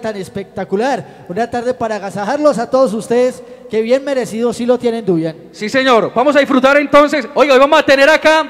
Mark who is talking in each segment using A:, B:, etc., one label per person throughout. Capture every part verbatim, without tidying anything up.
A: tan espectacular, una tarde para agasajarlos a todos ustedes, que bien merecido sí lo tienen, Dubian.
B: Sí, señor, vamos a disfrutar entonces. Oiga, hoy vamos a tener acá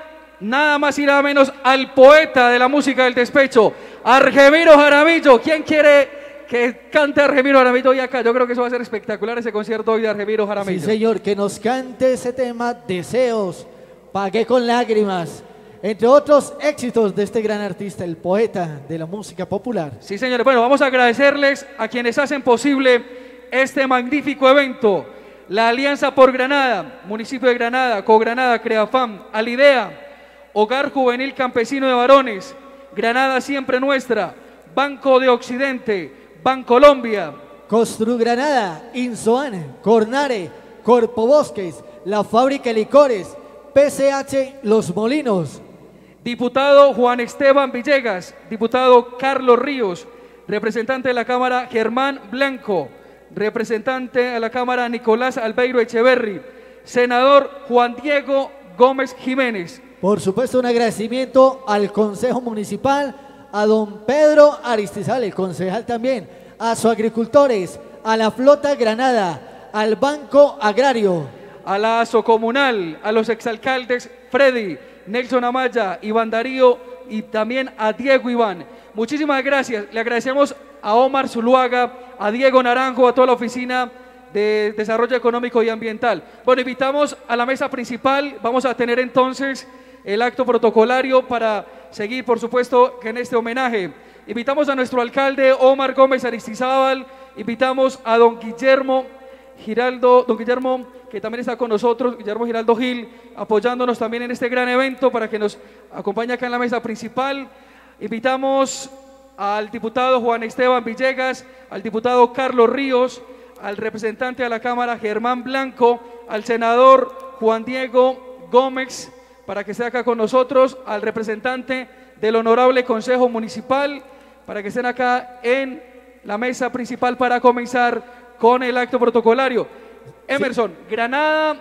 B: nada más y nada menos al poeta de la música del despecho, Argemiro Jaramillo. ¿Quién quiere que cante Argemiro Jaramillo hoy acá? Yo creo que eso va a ser espectacular, ese concierto hoy de Argemiro Jaramillo.
A: Sí, señor, que nos cante ese tema, Deseos, Pagué con lágrimas, entre otros éxitos de este gran artista, el poeta de la música popular.
B: Sí, señores, bueno, vamos a agradecerles a quienes hacen posible este magnífico evento. La Alianza por Granada, Municipio de Granada, Cogranada, Creafam, Alidea, Hogar Juvenil Campesino de Varones, Granada Siempre Nuestra, Banco de Occidente, Bancolombia,
A: Constru Granada, Insoan, Cornare, Corpo Bosques, La Fábrica de Licores, P C H Los Molinos.
B: Diputado Juan Esteban Villegas, diputado Carlos Ríos, representante de la Cámara Germán Blanco, representante a la Cámara Nicolás Albeiro Echeverri, senador Juan Diego Gómez Jiménez.
A: Por supuesto, un agradecimiento al Consejo Municipal, a don Pedro Aristizal, el concejal también, a sus agricultores, a la Flota Granada, al Banco Agrario,
B: a la Asocomunal, a los exalcaldes Freddy, Nelson Amaya, Iván Darío y también a Diego Iván. Muchísimas gracias, le agradecemos a Omar Zuluaga, a Diego Naranjo, a toda la oficina de Desarrollo Económico y Ambiental. Bueno, invitamos a la mesa principal, vamos a tener entonces el acto protocolario para seguir, por supuesto, en este homenaje. Invitamos a nuestro alcalde Omar Gómez Aristizábal, invitamos a don Guillermo Giraldo, don Guillermo, que también está con nosotros, Guillermo Giraldo Gil, apoyándonos también en este gran evento para que nos acompañe acá en la mesa principal. Invitamos al diputado Juan Esteban Villegas, al diputado Carlos Ríos, al representante de la Cámara Germán Blanco, al senador Juan Diego Gómez, para que esté acá con nosotros, al representante del Honorable Consejo Municipal, para que estén acá en la mesa principal para comenzar con el acto protocolario. Emerson, sí. Granada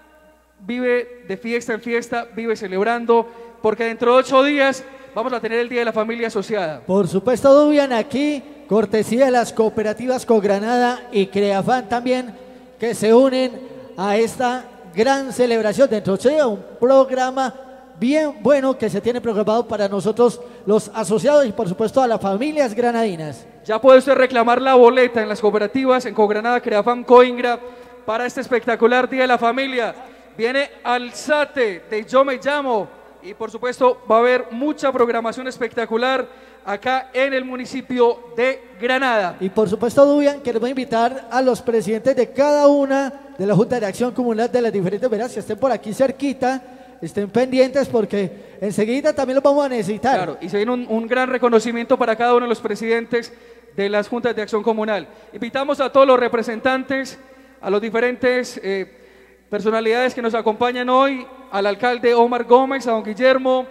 B: vive de fiesta en fiesta, vive celebrando, porque dentro de ocho días vamos a tener el Día de la Familia Asociada.
A: Por supuesto, Dubian, aquí, cortesía de las cooperativas Cogranada y Creafam también, que se unen a esta gran celebración dentro de un programa bien bueno que se tiene programado para nosotros los asociados y por supuesto a las familias granadinas.
B: Ya puede usted reclamar la boleta en las cooperativas, en Cogranada, Creafam, Coingra, para este espectacular Día de la Familia. Viene Alzate de Yo Me Llamo y por supuesto va a haber mucha programación espectacular acá en el municipio de Granada.
A: Y por supuesto, Dubian, queremos invitar a los presidentes de cada una de la Junta de Acción Comunal de las diferentes veras que estén por aquí cerquita, estén pendientes porque enseguida también los vamos a necesitar.
B: Claro, y se viene un, un gran reconocimiento para cada uno de los presidentes de las Juntas de Acción Comunal. Invitamos a todos los representantes, a los diferentes eh, personalidades que nos acompañan hoy, al alcalde Omar Gómez, a don Guillermo,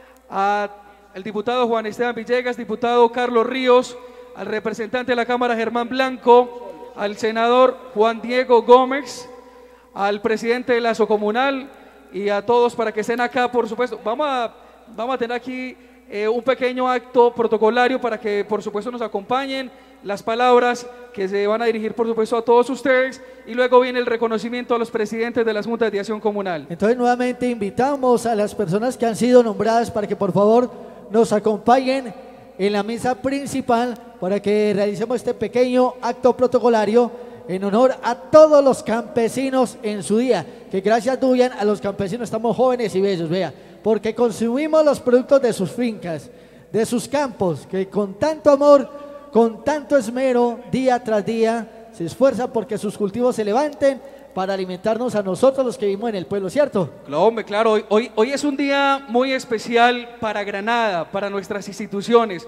B: a el diputado Juan Esteban Villegas, diputado Carlos Ríos, al representante de la Cámara Germán Blanco, al senador Juan Diego Gómez, al presidente de la Asocomunal y a todos para que estén acá, por supuesto. Vamos a, vamos a tener aquí eh, un pequeño acto protocolario para que por supuesto nos acompañen las palabras que se van a dirigir por supuesto a todos ustedes y luego viene el reconocimiento a los presidentes de las Juntas de Acción Comunal.
A: Entonces nuevamente invitamos a las personas que han sido nombradas para que por favor nos acompañen en la mesa principal para que realicemos este pequeño acto protocolario en honor a todos los campesinos en su día, que gracias, Dubian, a los campesinos estamos jóvenes y bellos, vea, porque consumimos los productos de sus fincas, de sus campos, que con tanto amor, con tanto esmero, día tras día, se esfuerzan porque sus cultivos se levanten para alimentarnos a nosotros los que vivimos en el pueblo, ¿cierto?
B: Claro, hombre, claro, hoy, hoy, hoy es un día muy especial para Granada, para nuestras instituciones,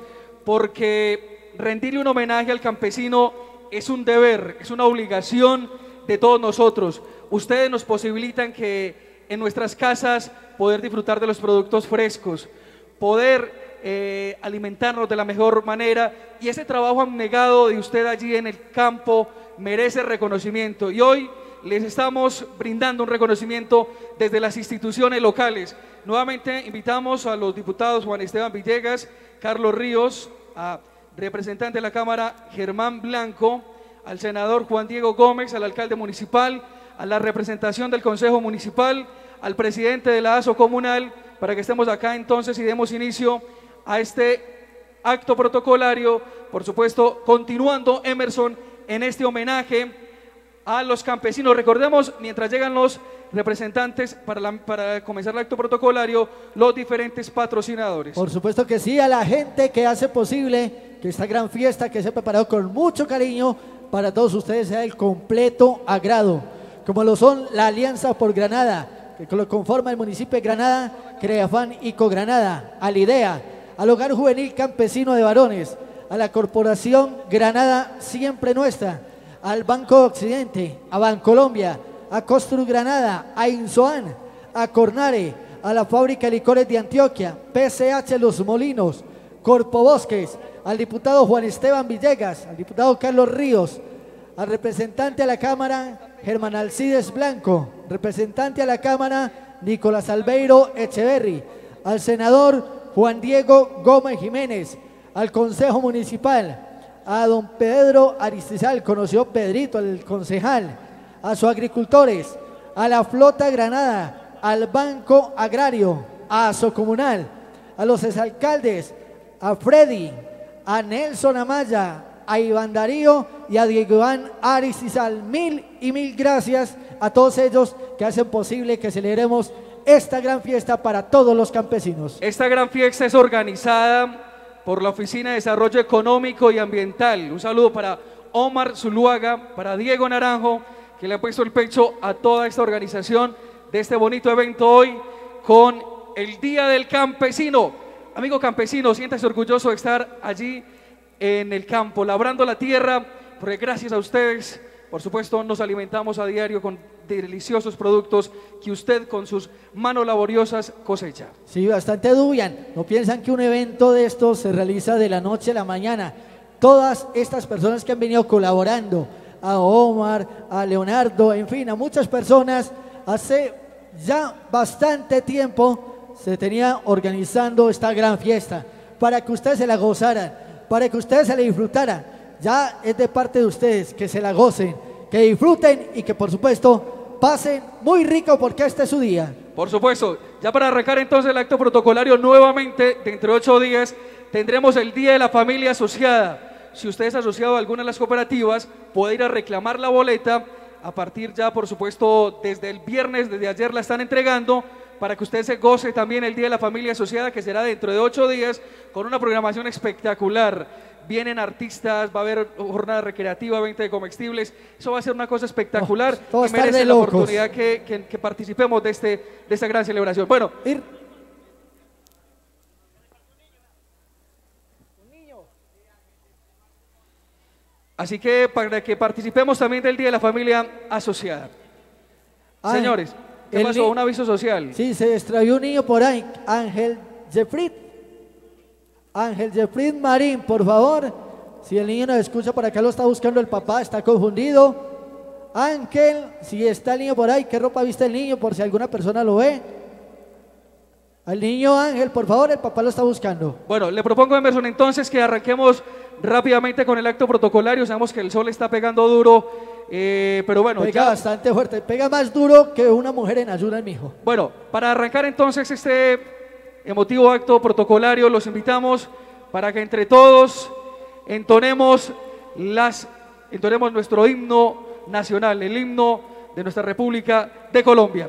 B: porque rendirle un homenaje al campesino es un deber, es una obligación de todos nosotros. Ustedes nos posibilitan que en nuestras casas poder disfrutar de los productos frescos, poder eh, alimentarnos de la mejor manera, y ese trabajo abnegado de usted allí en el campo merece reconocimiento, y hoy les estamos brindando un reconocimiento desde las instituciones locales. Nuevamente invitamos a los diputados Juan Esteban Villegas, Carlos Ríos, a representante de la Cámara Germán Blanco, al senador Juan Diego Gómez, al alcalde municipal, a la representación del Consejo Municipal, al presidente de la ASO Comunal, para que estemos acá entonces y demos inicio a este acto protocolario, por supuesto, continuando, Emerson, en este homenaje a los campesinos. Recordemos, mientras llegan los representantes para, la, para comenzar el acto protocolario, los diferentes patrocinadores.
A: Por supuesto que sí, a la gente que hace posible que esta gran fiesta que se ha preparado con mucho cariño para todos ustedes sea el completo agrado, como lo son la Alianza por Granada, que lo conforma el municipio de Granada, Creafán y Cogranada, a la IDEA, al Hogar Juvenil Campesino de Varones, a la Corporación Granada Siempre Nuestra, al Banco Occidente, a Bancolombia, a Costru Granada, a Insoan, a Cornare, a la Fábrica de Licores de Antioquia, P C H Los Molinos, Corpo Bosques, al diputado Juan Esteban Villegas, al diputado Carlos Ríos, al representante a la Cámara Germán Alcides Blanco, representante a la Cámara Nicolás Albeiro Echeverri, al senador Juan Diego Gómez Jiménez, al Consejo Municipal, a don Pedro Aristizal, conoció Pedrito, el concejal, a sus agricultores, a la Flota Granada, al Banco Agrario, a Socomunal, a los exalcaldes, a Freddy, a Nelson Amaya, a Iván Darío y a Diego Iván Aristizal. Mil y mil gracias a todos ellos que hacen posible que celebremos esta gran fiesta para todos los campesinos.
B: Esta gran fiesta es organizada por la Oficina de Desarrollo Económico y Ambiental. Un saludo para Omar Zuluaga, para Diego Naranjo, que le ha puesto el pecho a toda esta organización de este bonito evento hoy con el Día del Campesino. Amigo campesino, siéntase orgulloso de estar allí en el campo, labrando la tierra, porque gracias a ustedes, por supuesto, nos alimentamos a diario con deliciosos productos que usted con sus manos laboriosas cosecha.
A: Sí, bastante dubian. No piensan que un evento de estos se realiza de la noche a la mañana. Todas estas personas que han venido colaborando, a Omar, a Leonardo, en fin, a muchas personas, hace ya bastante tiempo se tenía organizando esta gran fiesta para que ustedes se la gozaran, para que ustedes se la disfrutaran. Ya es de parte de ustedes que se la gocen, que disfruten y que por supuesto pasen muy rico porque este es su día.
B: Por supuesto, ya para arrancar entonces el acto protocolario nuevamente, dentro de ocho días tendremos el Día de la Familia Asociada. Si usted es asociado a alguna de las cooperativas, puede ir a reclamar la boleta. A partir ya, por supuesto, desde el viernes, desde ayer la están entregando, para que usted se goce también el Día de la Familia Asociada, que será dentro de ocho días, con una programación espectacular. Vienen artistas, va a haber jornada recreativa, venta de comestibles. Eso va a ser una cosa espectacular
A: oh,
B: y merece la locos. oportunidad que, que, que participemos de, este, de esta gran celebración. Bueno,
A: Ir.
B: así que para que participemos también del Día de la Familia Asociada. Ay, señores, ¿qué pasó? Un aviso social.
A: Sí, se extravió un niño por ahí, Ángel Jeffrey. Ángel Jeffrey Marín, por favor. Si el niño nos escucha por acá, lo está buscando el papá, está confundido. Ángel, si está el niño por ahí, ¿qué ropa viste el niño? Por si alguna persona lo ve. Al niño Ángel, por favor, el papá lo está buscando.
B: Bueno, le propongo, Emerson, entonces que arranquemos rápidamente con el acto protocolario. Sabemos que el sol está pegando duro, eh, pero bueno.
A: Pega
B: ya...
A: bastante fuerte, pega más duro que una mujer en ayunas, mijo.
B: Bueno, para arrancar entonces este emotivo acto protocolario, los invitamos para que entre todos entonemos, las, entonemos nuestro himno nacional, el himno de nuestra República de Colombia.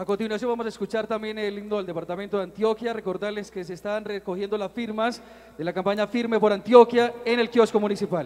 B: A continuación vamos a escuchar también el himno del departamento de Antioquia. Recordarles que se están recogiendo las firmas de la campaña Firme por Antioquia en el kiosco municipal.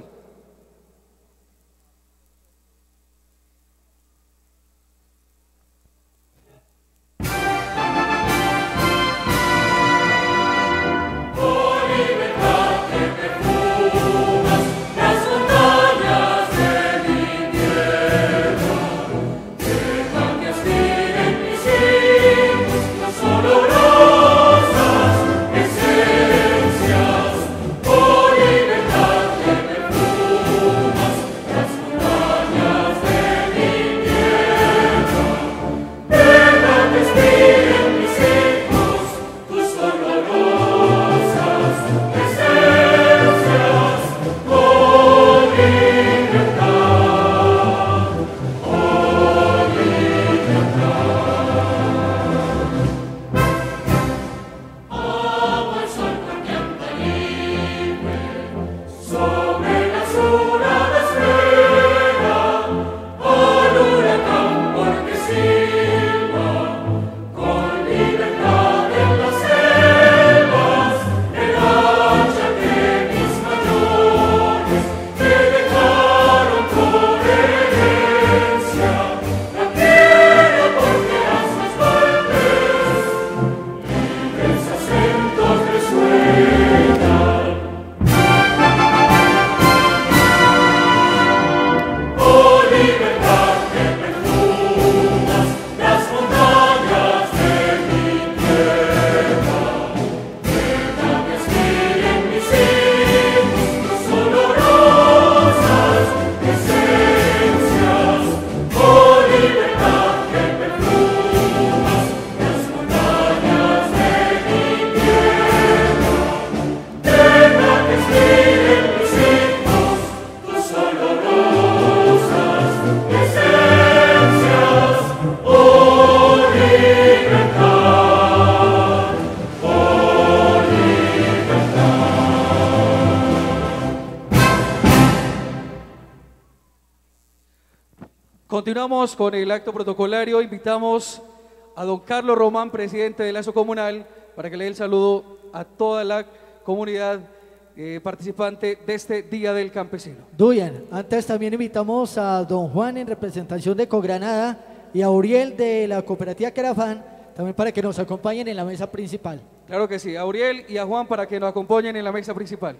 B: Continuamos con el acto protocolario. Invitamos a don Carlos Román, presidente del Lazo Comunal, para que le dé el saludo a toda la comunidad eh, participante de este Día del Campesino.
A: Duyan, antes también invitamos a don Juan en representación de Cogranada y a Uriel de la cooperativa Carafán, también para que nos acompañen en la mesa principal.
B: Claro que sí, a Uriel y a Juan para que nos acompañen en la mesa principal.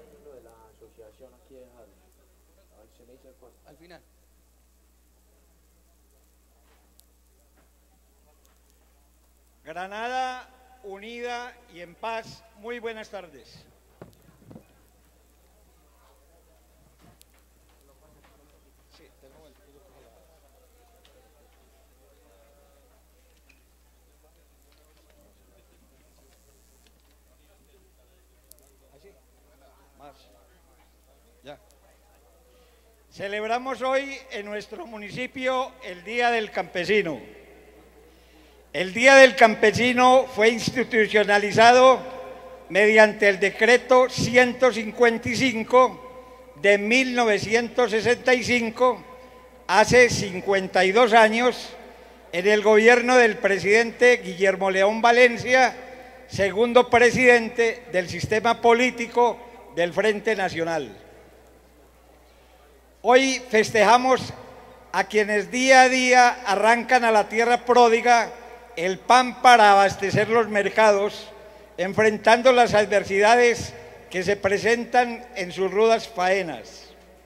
B: Al final.
C: Granada unida y en paz, muy buenas tardes. Sí, tengo el... ¿Así? Más. Ya. Celebramos hoy en nuestro municipio el Día del Campesino. El Día del Campesino fue institucionalizado mediante el decreto ciento cincuenta y cinco de mil novecientos sesenta y cinco, hace cincuenta y dos años, en el gobierno del presidente Guillermo León Valencia, segundo presidente del sistema político del Frente Nacional. Hoy festejamos a quienes día a día arrancan a la tierra pródiga el pan para abastecer los mercados, enfrentando las adversidades que se presentan en sus rudas faenas,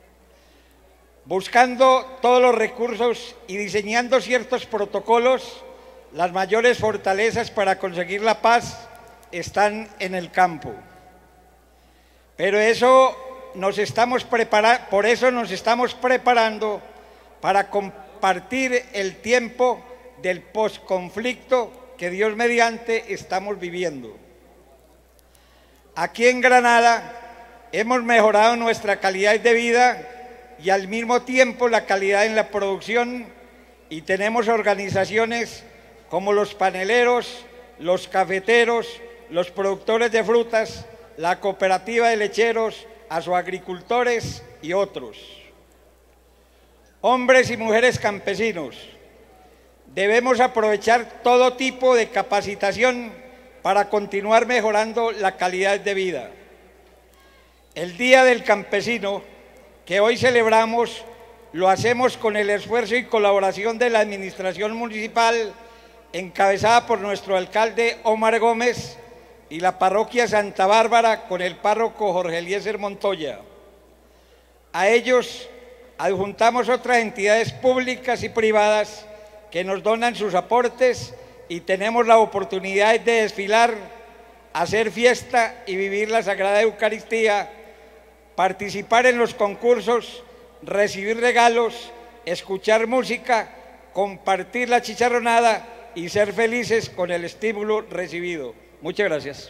C: buscando todos los recursos y diseñando ciertos protocolos. Las mayores fortalezas para conseguir la paz están en el campo. Pero eso nos estamos prepara- por eso nos estamos preparando para compartir el tiempo del posconflicto que Dios mediante estamos viviendo. Aquí en Granada hemos mejorado nuestra calidad de vida y al mismo tiempo la calidad en la producción, y tenemos organizaciones como los paneleros, los cafeteros, los productores de frutas, la cooperativa de lecheros, agroagricultores y otros. Hombres y mujeres campesinos, debemos aprovechar todo tipo de capacitación para continuar mejorando la calidad de vida. El Día del Campesino, que hoy celebramos, lo hacemos con el esfuerzo y colaboración de la Administración Municipal, encabezada por nuestro alcalde Omar Gómez, y la parroquia Santa Bárbara con el párroco Jorge Eliezer Montoya. A ellos adjuntamos otras entidades públicas y privadas que nos donan sus aportes y tenemos la oportunidad de desfilar, hacer fiesta y vivir la Sagrada Eucaristía, participar en los concursos, recibir regalos, escuchar música, compartir la chicharronada y ser felices con el estímulo recibido. Muchas gracias.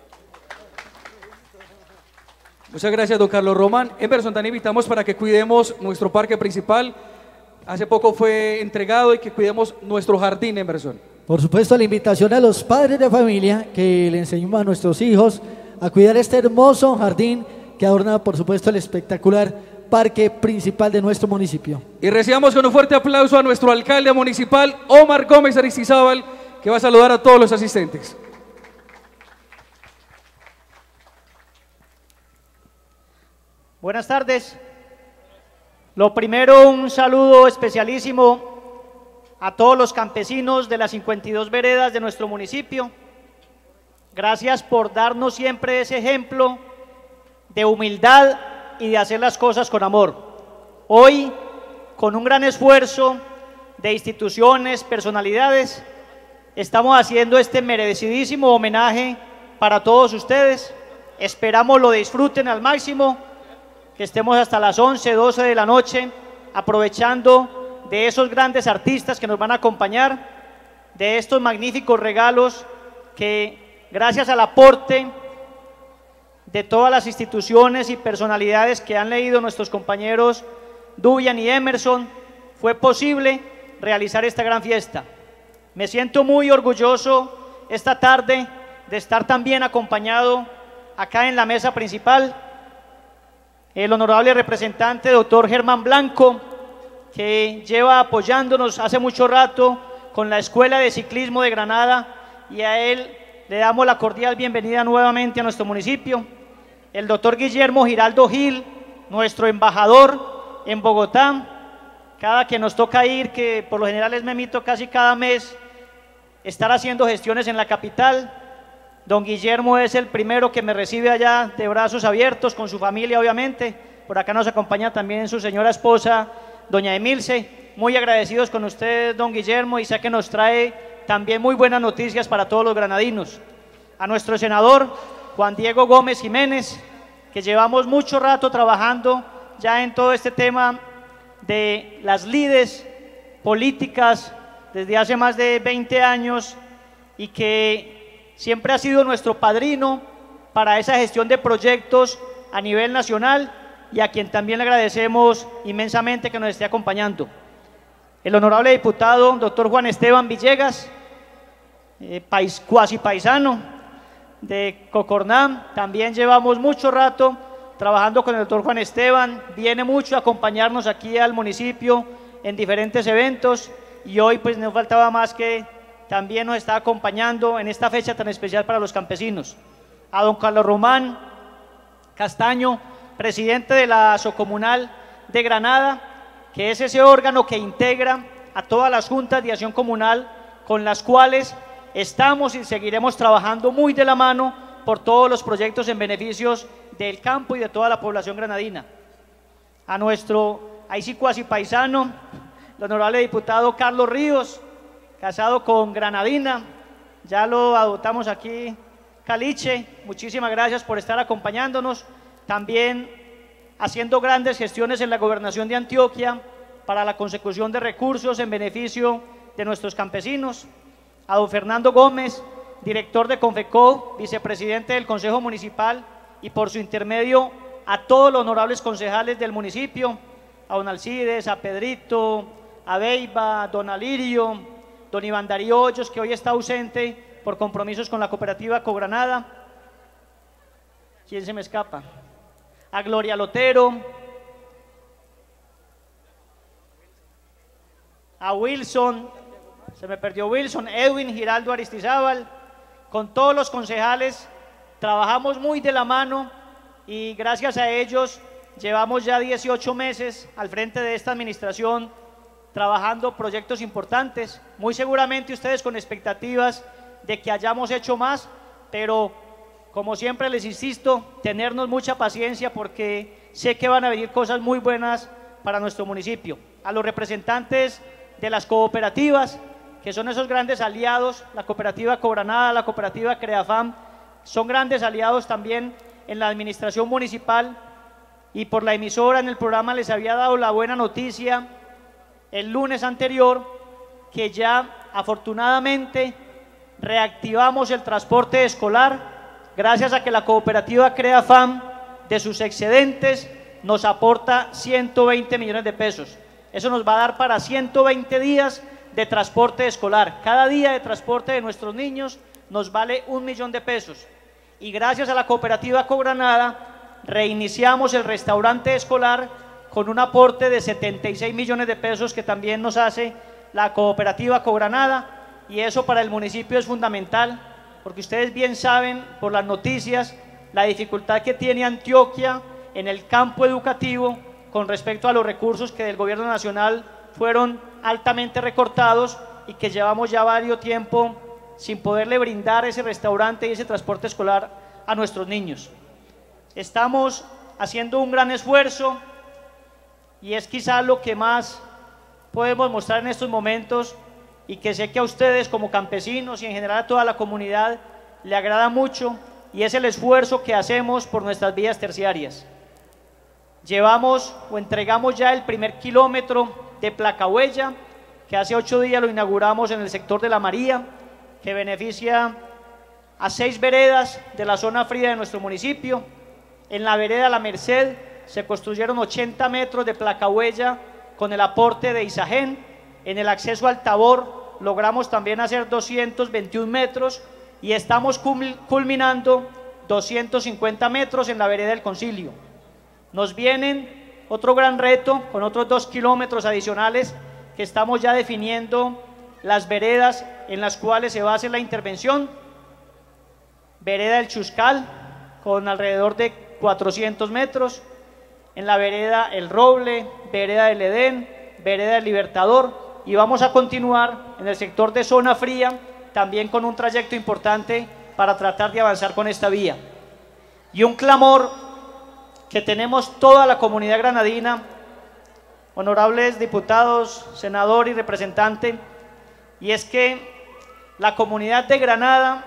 B: Muchas gracias, don Carlos Román. Emerson, también invitamos para que cuidemos nuestro parque principal. Hace poco fue entregado y que cuidemos nuestro jardín, Emerson.
A: Por supuesto, la invitación a los padres de familia que le enseñemos a nuestros hijos a cuidar este hermoso jardín que adorna, por supuesto, el espectacular parque principal de nuestro municipio.
B: Y recibamos con un fuerte aplauso a nuestro alcalde municipal, Omar Gómez Aristizábal, que va a saludar a todos los asistentes.
D: Buenas tardes. Lo primero, un saludo especialísimo a todos los campesinos de las cincuenta y dos veredas de nuestro municipio. Gracias por darnos siempre ese ejemplo de humildad y de hacer las cosas con amor. Hoy, con un gran esfuerzo de instituciones, personalidades, estamos haciendo este merecidísimo homenaje para todos ustedes. Esperamos lo disfruten al máximo, que estemos hasta las once, doce de la noche, aprovechando de esos grandes artistas que nos van a acompañar, de estos magníficos regalos que, gracias al aporte de todas las instituciones y personalidades que han leído nuestros compañeros Dubian y Emerson, fue posible realizar esta gran fiesta. Me siento muy orgulloso esta tarde de estar también acompañado acá en la mesa principal el honorable representante doctor Germán Blanco, que lleva apoyándonos hace mucho rato con la Escuela de Ciclismo de Granada, y a él le damos la cordial bienvenida nuevamente a nuestro municipio. El doctor Guillermo Giraldo Gil, nuestro embajador en Bogotá, cada que nos toca ir, que por lo general es memito casi cada mes, estar haciendo gestiones en la capital. Don Guillermo es el primero que me recibe allá de brazos abiertos, con su familia obviamente. Por acá nos acompaña también su señora esposa, doña Emilce. Muy agradecidos con usted, don Guillermo, y sé que nos trae también muy buenas noticias para todos los granadinos. A nuestro senador, Juan Diego Gómez Jiménez, que llevamos mucho rato trabajando ya en todo este tema de las lides políticas desde hace más de veinte años, y que siempre ha sido nuestro padrino para esa gestión de proyectos a nivel nacional, y a quien también le agradecemos inmensamente que nos esté acompañando. El honorable diputado doctor Juan Esteban Villegas, eh, pais, cuasi paisano de Cocornam, también llevamos mucho rato trabajando con el doctor Juan Esteban, viene mucho a acompañarnos aquí al municipio en diferentes eventos, y hoy pues no faltaba más que también nos está acompañando en esta fecha tan especial para los campesinos. A don Carlos Román Castaño, presidente de la Socomunal de Granada, que es ese órgano que integra a todas las juntas de acción comunal con las cuales estamos y seguiremos trabajando muy de la mano por todos los proyectos en beneficios del campo y de toda la población granadina. A nuestro ahí sí cuasi paisano, el honorable diputado Carlos Ríos, casado con granadina, ya lo adoptamos aquí, Caliche. Muchísimas gracias por estar acompañándonos, también haciendo grandes gestiones en la gobernación de Antioquia para la consecución de recursos en beneficio de nuestros campesinos. A don Fernando Gómez, director de Confecó, vicepresidente del Consejo Municipal, y por su intermedio a todos los honorables concejales del municipio, a don Alcides, a Pedrito, a Beiba, a don Alirio, don Iván Darío Hoyos, que hoy está ausente por compromisos con la cooperativa Cogranada. ¿Quién se me escapa? A Gloria Lotero, a Wilson, se me perdió Wilson, Edwin, Giraldo Aristizábal, con todos los concejales, trabajamos muy de la mano y gracias a ellos llevamos ya dieciocho meses al frente de esta administración trabajando proyectos importantes, muy seguramente ustedes con expectativas de que hayamos hecho más, pero como siempre les insisto, tenernos mucha paciencia porque sé que van a venir cosas muy buenas para nuestro municipio. A los representantes de las cooperativas, que son esos grandes aliados, la cooperativa Cobranada, la cooperativa Creafam, son grandes aliados también en la administración municipal, y por la emisora en el programa les había dado la buena noticia el lunes anterior que ya afortunadamente reactivamos el transporte escolar gracias a que la cooperativa Creafam de sus excedentes nos aporta ciento veinte millones de pesos. Eso nos va a dar para ciento veinte días de transporte escolar. Cada día de transporte de nuestros niños nos vale un millón de pesos. Y gracias a la cooperativa Cogranada reiniciamos el restaurante escolar con un aporte de setenta y seis millones de pesos que también nos hace la cooperativa Cogranada, y eso para el municipio es fundamental porque ustedes bien saben por las noticias la dificultad que tiene Antioquia en el campo educativo con respecto a los recursos que del gobierno nacional fueron altamente recortados y que llevamos ya varios tiempo sin poderle brindar ese restaurante y ese transporte escolar a nuestros niños. Estamos haciendo un gran esfuerzo y es quizá lo que más podemos mostrar en estos momentos y que sé que a ustedes como campesinos y en general a toda la comunidad le agrada mucho, y es el esfuerzo que hacemos por nuestras vías terciarias. Llevamos o entregamos ya el primer kilómetro de Placahuella, que hace ocho días lo inauguramos en el sector de La María, que beneficia a seis veredas de la zona fría de nuestro municipio. En la vereda La Merced se construyeron ochenta metros de Placahuella con el aporte de Isagen. En el acceso al Tabor logramos también hacer doscientos veintiún metros y estamos culminando doscientos cincuenta metros en la vereda del Concilio. Nos vienen otro gran reto con otros dos kilómetros adicionales que estamos ya definiendo las veredas en las cuales se va a hacer la intervención. Vereda del Chuscal con alrededor de cuatrocientos metros, en la vereda El Roble, vereda del Edén, vereda del Libertador, y vamos a continuar en el sector de zona fría también con un trayecto importante para tratar de avanzar con esta vía. Y un clamor que tenemos toda la comunidad granadina, honorables diputados, senador y representante, y es que la comunidad de Granada,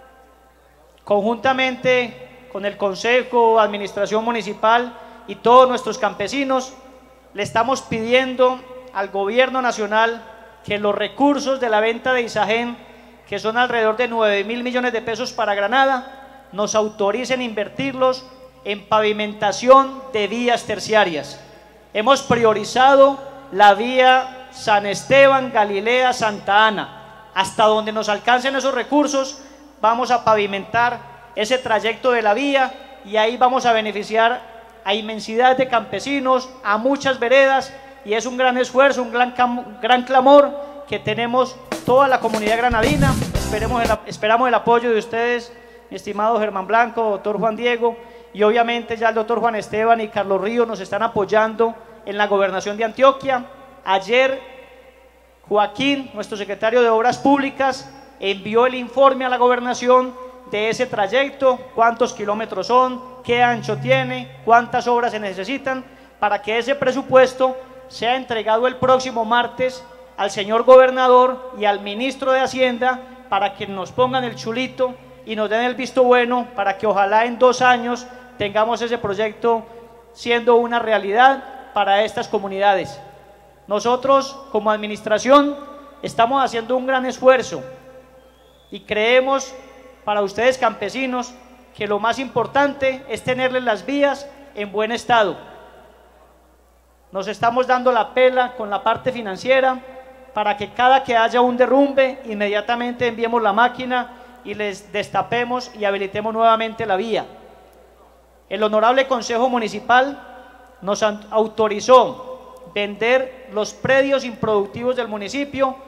D: conjuntamente con el Consejo, Administración Municipal y todos nuestros campesinos, le estamos pidiendo al Gobierno Nacional que los recursos de la venta de Isagen, que son alrededor de nueve mil millones de pesos para Granada, nos autoricen a invertirlos en pavimentación de vías terciarias. Hemos priorizado la vía San Esteban, Galilea, Santa Ana. Hasta donde nos alcancen esos recursos, vamos a pavimentar ese trayecto de la vía y ahí vamos a beneficiar a inmensidad de campesinos, a muchas veredas, y es un gran esfuerzo, un gran, gran clamor que tenemos toda la comunidad granadina. Esperemos el, esperamos el apoyo de ustedes, mi estimado Germán Blanco, doctor Juan Diego, y obviamente ya el doctor Juan Esteban y Carlos Ríos nos están apoyando en la gobernación de Antioquia. Ayer Joaquín, nuestro secretario de Obras Públicas, envió el informe a la gobernación de ese trayecto, cuántos kilómetros son, qué ancho tiene, cuántas obras se necesitan, para que ese presupuesto sea entregado el próximo martes al señor gobernador y al ministro de Hacienda para que nos pongan el chulito y nos den el visto bueno para que ojalá en dos años tengamos ese proyecto siendo una realidad para estas comunidades. Nosotros como administración estamos haciendo un gran esfuerzo y creemos para ustedes campesinos que lo más importante es tenerles las vías en buen estado. Nos estamos dando la pela con la parte financiera para que cada que haya un derrumbe inmediatamente enviemos la máquina y les destapemos y habilitemos nuevamente la vía. El honorable Consejo Municipal nos autorizó vender los predios improductivos del municipio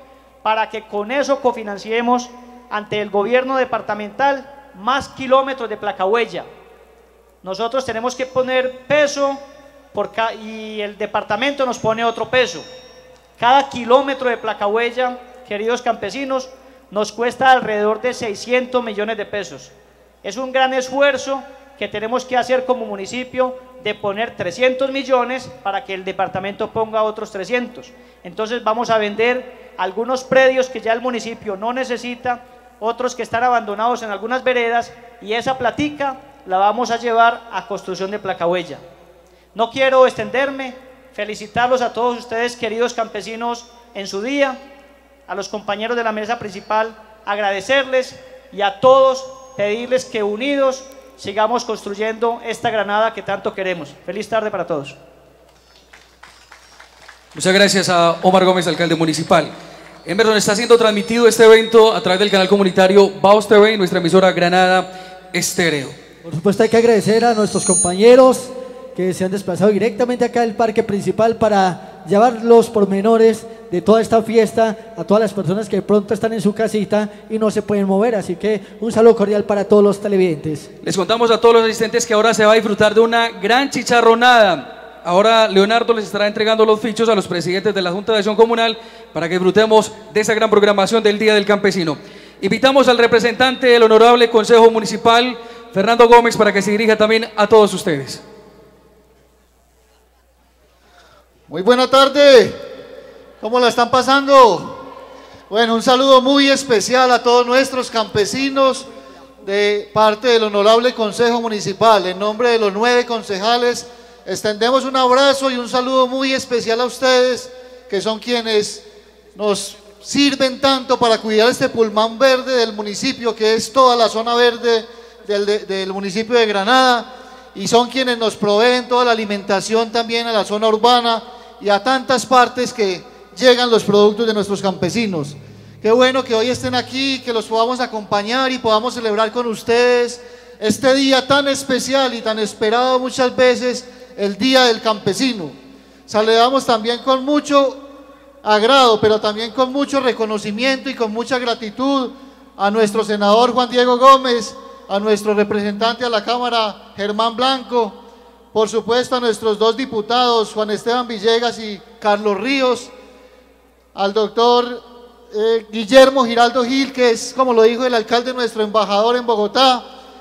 D: para que con eso cofinanciemos ante el gobierno departamental más kilómetros de placahuella. Nosotros tenemos que poner peso por ca y el departamento nos pone otro peso. Cada kilómetro de placahuella, queridos campesinos, nos cuesta alrededor de seiscientos millones de pesos. Es un gran esfuerzo que tenemos que hacer como municipio de poner trescientos millones para que el departamento ponga otros trescientos. Entonces vamos a vender algunos predios que ya el municipio no necesita, otros que están abandonados en algunas veredas, y esa platica la vamos a llevar a construcción de placahuella. No quiero extenderme, felicitarlos a todos ustedes, queridos campesinos, en su día, a los compañeros de la mesa principal, agradecerles, y a todos pedirles que unidos sigamos construyendo esta Granada que tanto queremos. Feliz tarde para todos.
B: Muchas gracias a Omar Gómez, alcalde municipal. Emerson, está siendo transmitido este evento a través del canal comunitario Baos T V y nuestra emisora Granada Estéreo.
A: Por supuesto, hay que agradecer a nuestros compañeros que se han desplazado directamente acá al parque principal para llevar los pormenores de toda esta fiesta a todas las personas que de pronto están en su casita y no se pueden mover. Así que un saludo cordial para todos los televidentes.
B: Les contamos a todos los asistentes que ahora se va a disfrutar de una gran chicharronada. Ahora Leonardo les estará entregando los fichos a los presidentes de la Junta de Acción Comunal para que disfrutemos de esa gran programación del Día del Campesino. Invitamos al representante del Honorable Consejo Municipal, Fernando Gómez, para que se dirija también a todos ustedes.
E: Muy buena tarde, ¿cómo la están pasando? Bueno, un saludo muy especial a todos nuestros campesinos de parte del Honorable Consejo Municipal. En nombre de los nueve concejales, extendemos un abrazo y un saludo muy especial a ustedes, que son quienes nos sirven tanto para cuidar este pulmón verde del municipio, que es toda la zona verde del, de, del municipio de Granada, y son quienes nos proveen toda la alimentación también a la zona urbana y a tantas partes que llegan los productos de nuestros campesinos. Qué bueno que hoy estén aquí, que los podamos acompañar y podamos celebrar con ustedes este día tan especial y tan esperado muchas veces, el Día del Campesino. Saludamos también con mucho agrado, pero también con mucho reconocimiento y con mucha gratitud a nuestro senador Juan Diego Gómez, a nuestro representante a la Cámara Germán Blanco, por supuesto a nuestros dos diputados Juan Esteban Villegas y Carlos Ríos, al doctor eh, Guillermo Giraldo Gil, que es, como lo dijo el alcalde, nuestro embajador en Bogotá,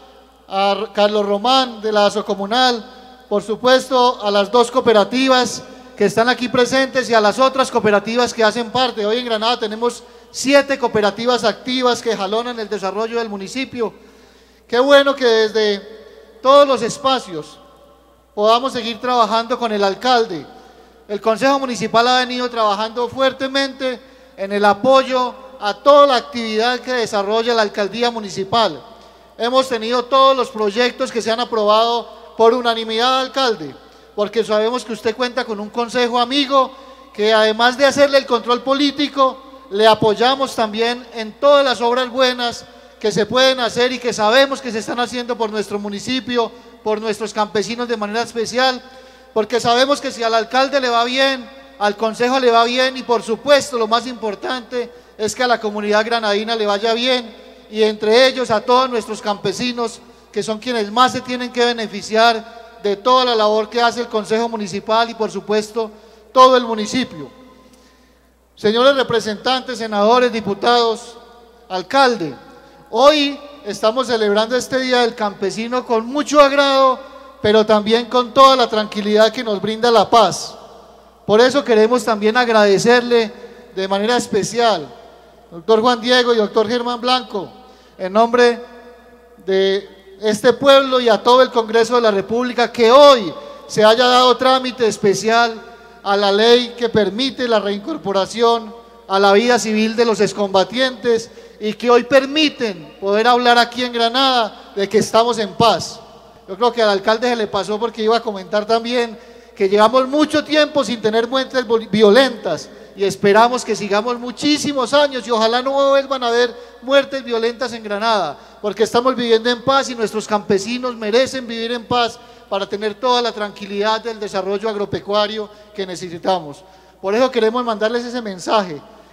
E: a Carlos Román de la Asocomunal, por supuesto a las dos cooperativas que están aquí presentes y a las otras cooperativas que hacen parte. Hoy en Granada tenemos siete cooperativas activas que jalonan el desarrollo del municipio. Qué bueno que desde todos los espacios podamos seguir trabajando con el alcalde. El Consejo Municipal ha venido trabajando fuertemente en el apoyo a toda la actividad que desarrolla la Alcaldía Municipal. Hemos tenido todos los proyectos que se han aprobado por unanimidad, alcalde, porque sabemos que usted cuenta con un consejo amigo que, además de hacerle el control político, le apoyamos también en todas las obras buenas que se pueden hacer y que sabemos que se están haciendo por nuestro municipio, por nuestros campesinos de manera especial, porque sabemos que si al alcalde le va bien, al consejo le va bien, y por supuesto lo más importante es que a la comunidad granadina le vaya bien, y entre ellos a todos nuestros campesinos, que son quienes más se tienen que beneficiar de toda la labor que hace el Consejo Municipal y por supuesto todo el municipio. Señores representantes, senadores, diputados, alcalde, hoy estamos celebrando este Día del Campesino con mucho agrado, pero también con toda la tranquilidad que nos brinda la paz. Por eso queremos también agradecerle de manera especial, doctor Juan Diego y doctor Germán Blanco, en nombre de este pueblo y a todo el Congreso de la República, que hoy se haya dado trámite especial a la ley que permite la reincorporación a la vida civil de los excombatientes y que hoy permiten poder hablar aquí en Granada de que estamos en paz. Yo creo que al alcalde se le pasó porque iba a comentar también que llevamos mucho tiempo sin tener muertes violentas y esperamos que sigamos muchísimos años y ojalá no vuelvan a haber muertes violentas en Granada, porque estamos viviendo en paz y nuestros campesinos merecen vivir en paz para tener toda la tranquilidad del desarrollo agropecuario que necesitamos. Por eso queremos mandarles ese mensaje,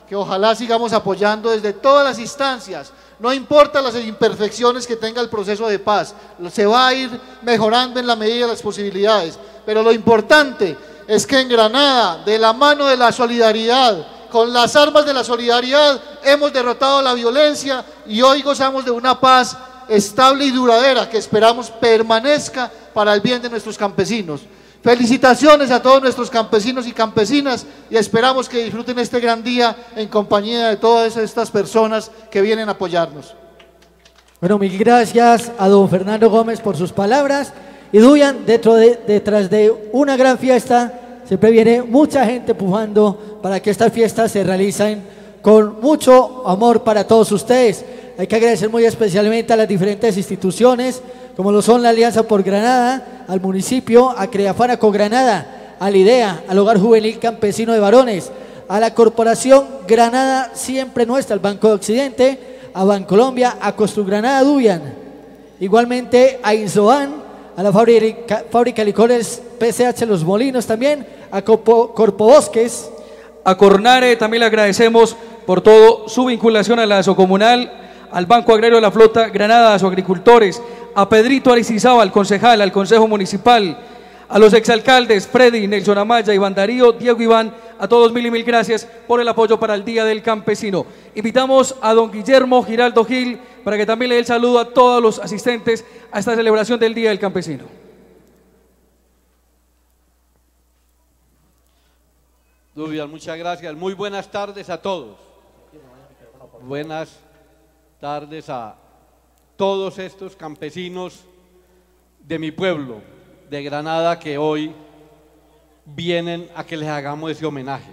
E: que ojalá sigamos apoyando desde todas las instancias. No importa las imperfecciones que tenga el proceso de paz, se va a ir mejorando en la medida de las posibilidades, pero lo importante es que en Granada, de la mano de la solidaridad, con las armas de la solidaridad, hemos derrotado la violencia y hoy gozamos de una paz estable y duradera que esperamos permanezca para el bien de nuestros campesinos. Felicitaciones a todos nuestros campesinos y campesinas y esperamos que disfruten este gran día en compañía de todas estas personas que vienen a apoyarnos.
A: Bueno, mil gracias a don Fernando Gómez por sus palabras. Y Duyan, dentro de, detrás de una gran fiesta, siempre viene mucha gente pujando para que estas fiestas se realicen con mucho amor para todos ustedes. Hay que agradecer muy especialmente a las diferentes instituciones, como lo son la Alianza por Granada, al municipio, a Creafanaco Granada, a la IDEA, al Hogar Juvenil Campesino de Varones, a la Corporación Granada Siempre Nuestra, al Banco de Occidente, a Bancolombia, a Construgranada Duyan, igualmente a Insoan, a la fábrica, fábrica de licores P C H Los Molinos también, a Corpo, Corpobosques.
B: A Cornare también le agradecemos por todo su vinculación a la Asocomunal, al Banco Agrario de la Flota Granada, a sus agricultores, a Pedrito Aristizábal, concejal, al Consejo Municipal, a los exalcaldes Freddy, Nelson Amaya, Iván Darío, Diego Iván, a todos mil y mil gracias por el apoyo para el Día del Campesino. Invitamos a don Guillermo Giraldo Gil para que también le dé el saludo a todos los asistentes a esta celebración del Día del Campesino.
F: Dubian, muchas gracias. Muy buenas tardes a todos. Buenas tardes a todos estos campesinos de mi pueblo, de Granada, que hoy vienen a que les hagamos ese homenaje.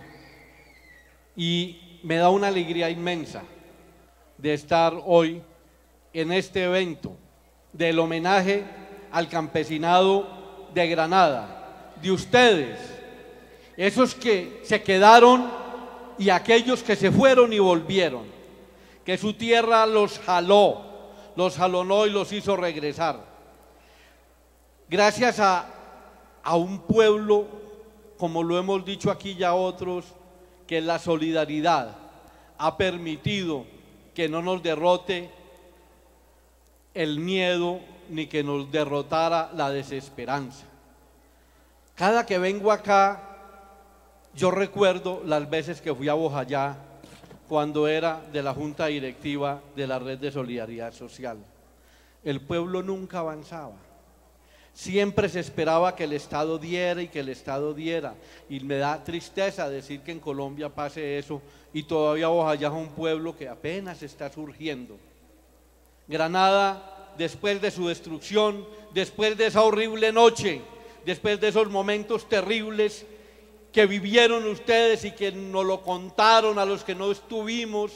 F: Y me da una alegría inmensa de estar hoy en este evento del homenaje al campesinado de Granada, de ustedes, esos que se quedaron y aquellos que se fueron y volvieron, que su tierra los jaló, los jalonó y los hizo regresar. Gracias a, a un pueblo, como lo hemos dicho aquí ya otros, que la solidaridad ha permitido que no nos derrote el miedo ni que nos derrotara la desesperanza. Cada que vengo acá, yo recuerdo las veces que fui a Bojayá cuando era de la Junta Directiva de la Red de Solidaridad Social. El pueblo nunca avanzaba. Siempre se esperaba que el Estado diera y que el Estado diera. Y me da tristeza decir que en Colombia pase eso y todavía Bojayá es un pueblo que apenas está surgiendo. Granada, después de su destrucción, después de esa horrible noche, después de esos momentos terribles que vivieron ustedes y que nos lo contaron a los que no estuvimos,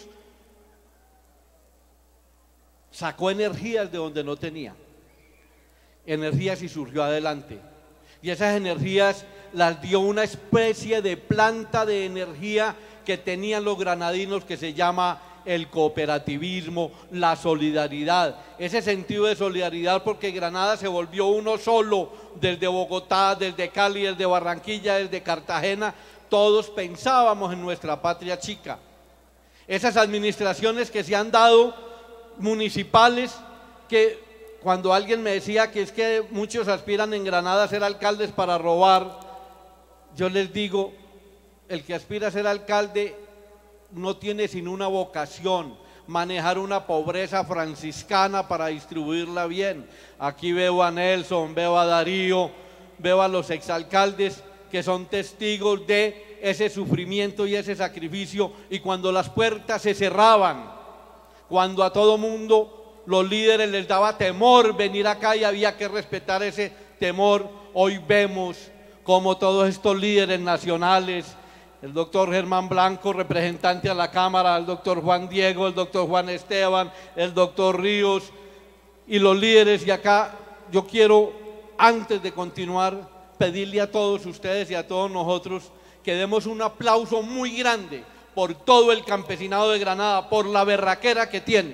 F: sacó energías de donde no tenía, energías y surgió adelante. Y esas energías las dio una especie de planta de energía que tenían los granadinos, que se llama el cooperativismo, la solidaridad, ese sentido de solidaridad, porque Granada se volvió uno solo, desde Bogotá, desde Cali, desde Barranquilla, desde Cartagena, todos pensábamos en nuestra patria chica. Esas administraciones que se han dado, municipales, que cuando alguien me decía que es que muchos aspiran en Granada a ser alcaldes para robar, yo les digo, el que aspira a ser alcalde no tiene sino una vocación, manejar una pobreza franciscana para distribuirla bien. Aquí veo a Nelson, veo a Darío, veo a los exalcaldes que son testigos de ese sufrimiento y ese sacrificio, y cuando las puertas se cerraban, cuando a todo mundo, los líderes les daba temor venir acá y había que respetar ese temor, hoy vemos como todos estos líderes nacionales, el doctor Germán Blanco, representante a la Cámara, el doctor Juan Diego, el doctor Juan Esteban, el doctor Ríos y los líderes. Y acá yo quiero, antes de continuar, pedirle a todos ustedes y a todos nosotros que demos un aplauso muy grande por todo el campesinado de Granada, por la berraquera que tiene.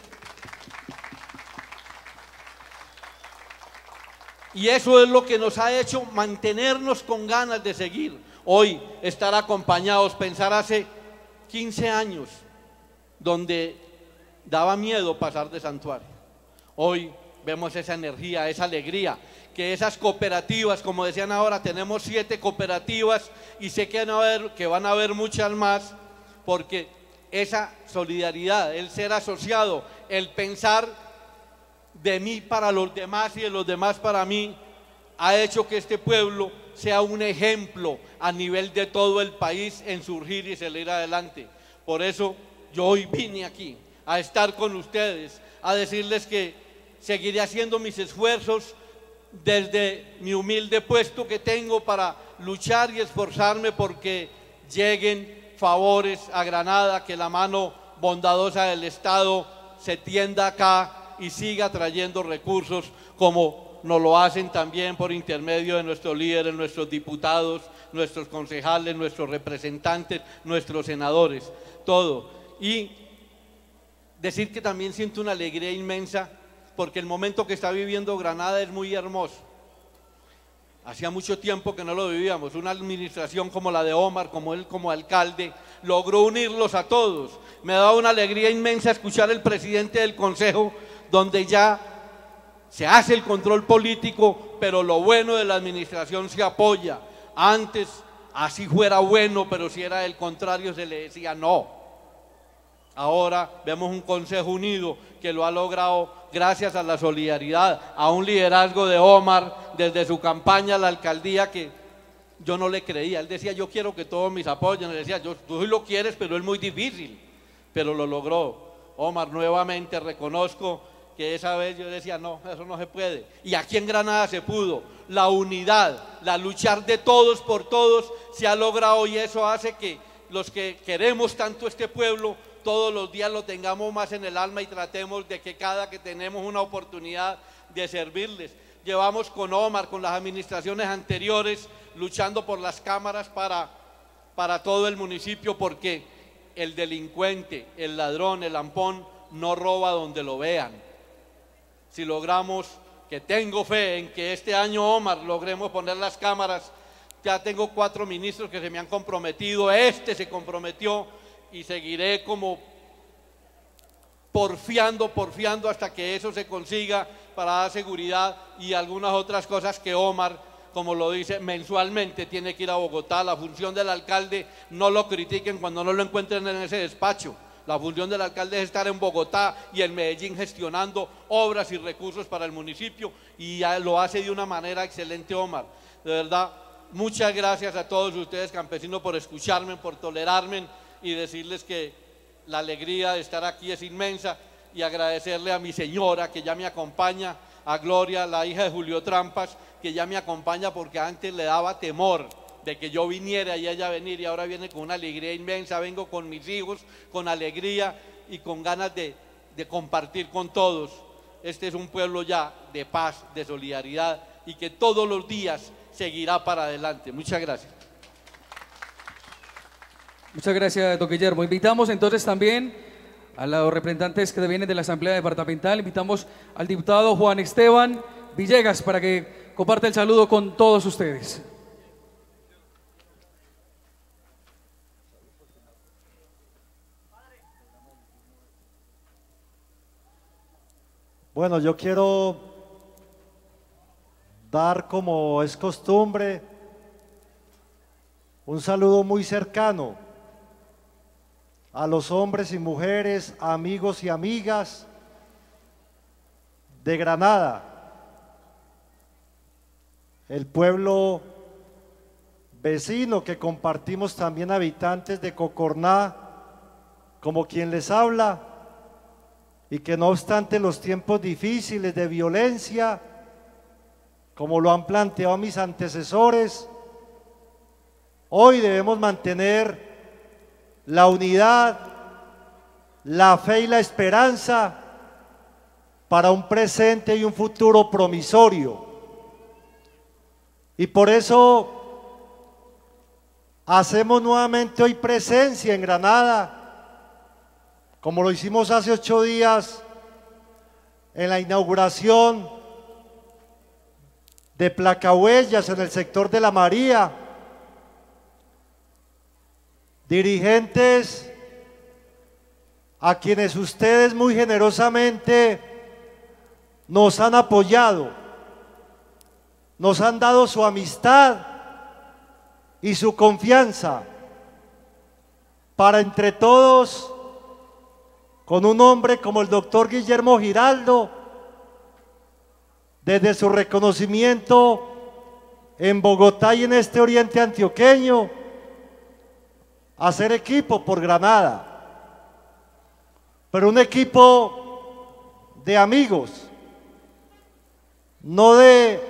F: Y eso es lo que nos ha hecho mantenernos con ganas de seguir. Hoy estar acompañados, pensar hace quince años donde daba miedo pasar de santuario. Hoy vemos esa energía, esa alegría, que esas cooperativas, como decían ahora, tenemos siete cooperativas y sé que van a haber, que van a haber muchas más, porque esa solidaridad, el ser asociado, el pensar de mí para los demás y de los demás para mí, ha hecho que este pueblo sea un ejemplo a nivel de todo el país en surgir y salir adelante. Por eso yo hoy vine aquí a estar con ustedes, a decirles que seguiré haciendo mis esfuerzos desde mi humilde puesto que tengo para luchar y esforzarme porque lleguen favores a Granada, que la mano bondadosa del Estado se tienda acá y siga trayendo recursos como nos lo hacen también por intermedio de nuestros líderes, nuestros diputados, nuestros concejales, nuestros representantes, nuestros senadores, todo. Y decir que también siento una alegría inmensa porque el momento que está viviendo Granada es muy hermoso. Hacía mucho tiempo que no lo vivíamos. Una administración como la de Omar, como él como alcalde, logró unirlos a todos. Me da una alegría inmensa escuchar al presidente del consejo, donde ya se hace el control político, pero lo bueno de la administración se apoya. Antes, así fuera bueno, pero si era el contrario se le decía no. Ahora vemos un consejo unido que lo ha logrado gracias a la solidaridad, a un liderazgo de Omar desde su campaña a la alcaldía que yo no le creía. Él decía, yo quiero que todos mis apoyen. Le decía, yo, tú lo quieres, pero es muy difícil, pero lo logró. Omar, nuevamente reconozco que esa vez yo decía, no, eso no se puede. Y aquí en Granada se pudo. La unidad, la luchar de todos por todos se ha logrado y eso hace que los que queremos tanto este pueblo, todos los días lo tengamos más en el alma y tratemos de que cada que tenemos una oportunidad de servirles. Llevamos con Omar, con las administraciones anteriores, luchando por las cámaras para, para todo el municipio, porque el delincuente, el ladrón, el lampón, no roba donde lo vean. Si logramos, que tengo fe en que este año, Omar, logremos poner las cámaras, ya tengo cuatro ministros que se me han comprometido, este se comprometió y seguiré como porfiando, porfiando hasta que eso se consiga para dar seguridad y algunas otras cosas que Omar, como lo dice, mensualmente tiene que ir a Bogotá. La función del alcalde, no lo critiquen cuando no lo encuentren en ese despacho. La función del alcalde es estar en Bogotá y en Medellín gestionando obras y recursos para el municipio y ya lo hace de una manera excelente Omar. De verdad, muchas gracias a todos ustedes campesinos por escucharme, por tolerarme y decirles que la alegría de estar aquí es inmensa y agradecerle a mi señora que ya me acompaña, a Gloria, la hija de Julio Trampas, que ya me acompaña porque antes le daba temor de que yo viniera y ella venir y ahora viene con una alegría inmensa. Vengo con mis hijos, con alegría y con ganas de, de compartir con todos. Este es un pueblo ya de paz, de solidaridad y que todos los días seguirá para adelante. Muchas gracias.
B: Muchas gracias, don Guillermo. Invitamos entonces también a los representantes que vienen de la Asamblea Departamental. Invitamos al diputado Juan Esteban Villegas para que comparta el saludo con todos ustedes.
G: Bueno, yo quiero dar, como es costumbre, un saludo muy cercano a los hombres y mujeres, amigos y amigas de Granada, el pueblo vecino que compartimos también, habitantes de Cocorná, como quien les habla, y que no obstante los tiempos difíciles de violencia, como lo han planteado mis antecesores, hoy debemos mantener la unidad, la fe y la esperanza para un presente y un futuro promisorio. Y por eso hacemos nuevamente hoy presencia en Granada, como lo hicimos hace ocho días en la inauguración de Placahuellas en el sector de La María. Dirigentes a quienes ustedes muy generosamente nos han apoyado, nos han dado su amistad y su confianza para entre todos, con un hombre como el doctor Guillermo Giraldo, desde su reconocimiento en Bogotá y en este oriente antioqueño, hacer equipo por Granada, pero un equipo de amigos, no de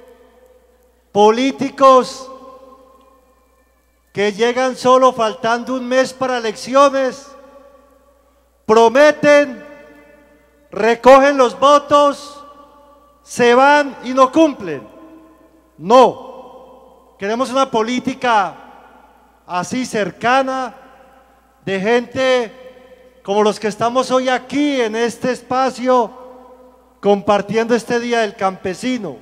G: políticos que llegan solo faltando un mes para elecciones, prometen, recogen los votos, se van y no cumplen. No, queremos una política así cercana, de gente como los que estamos hoy aquí en este espacio compartiendo este Día del Campesino.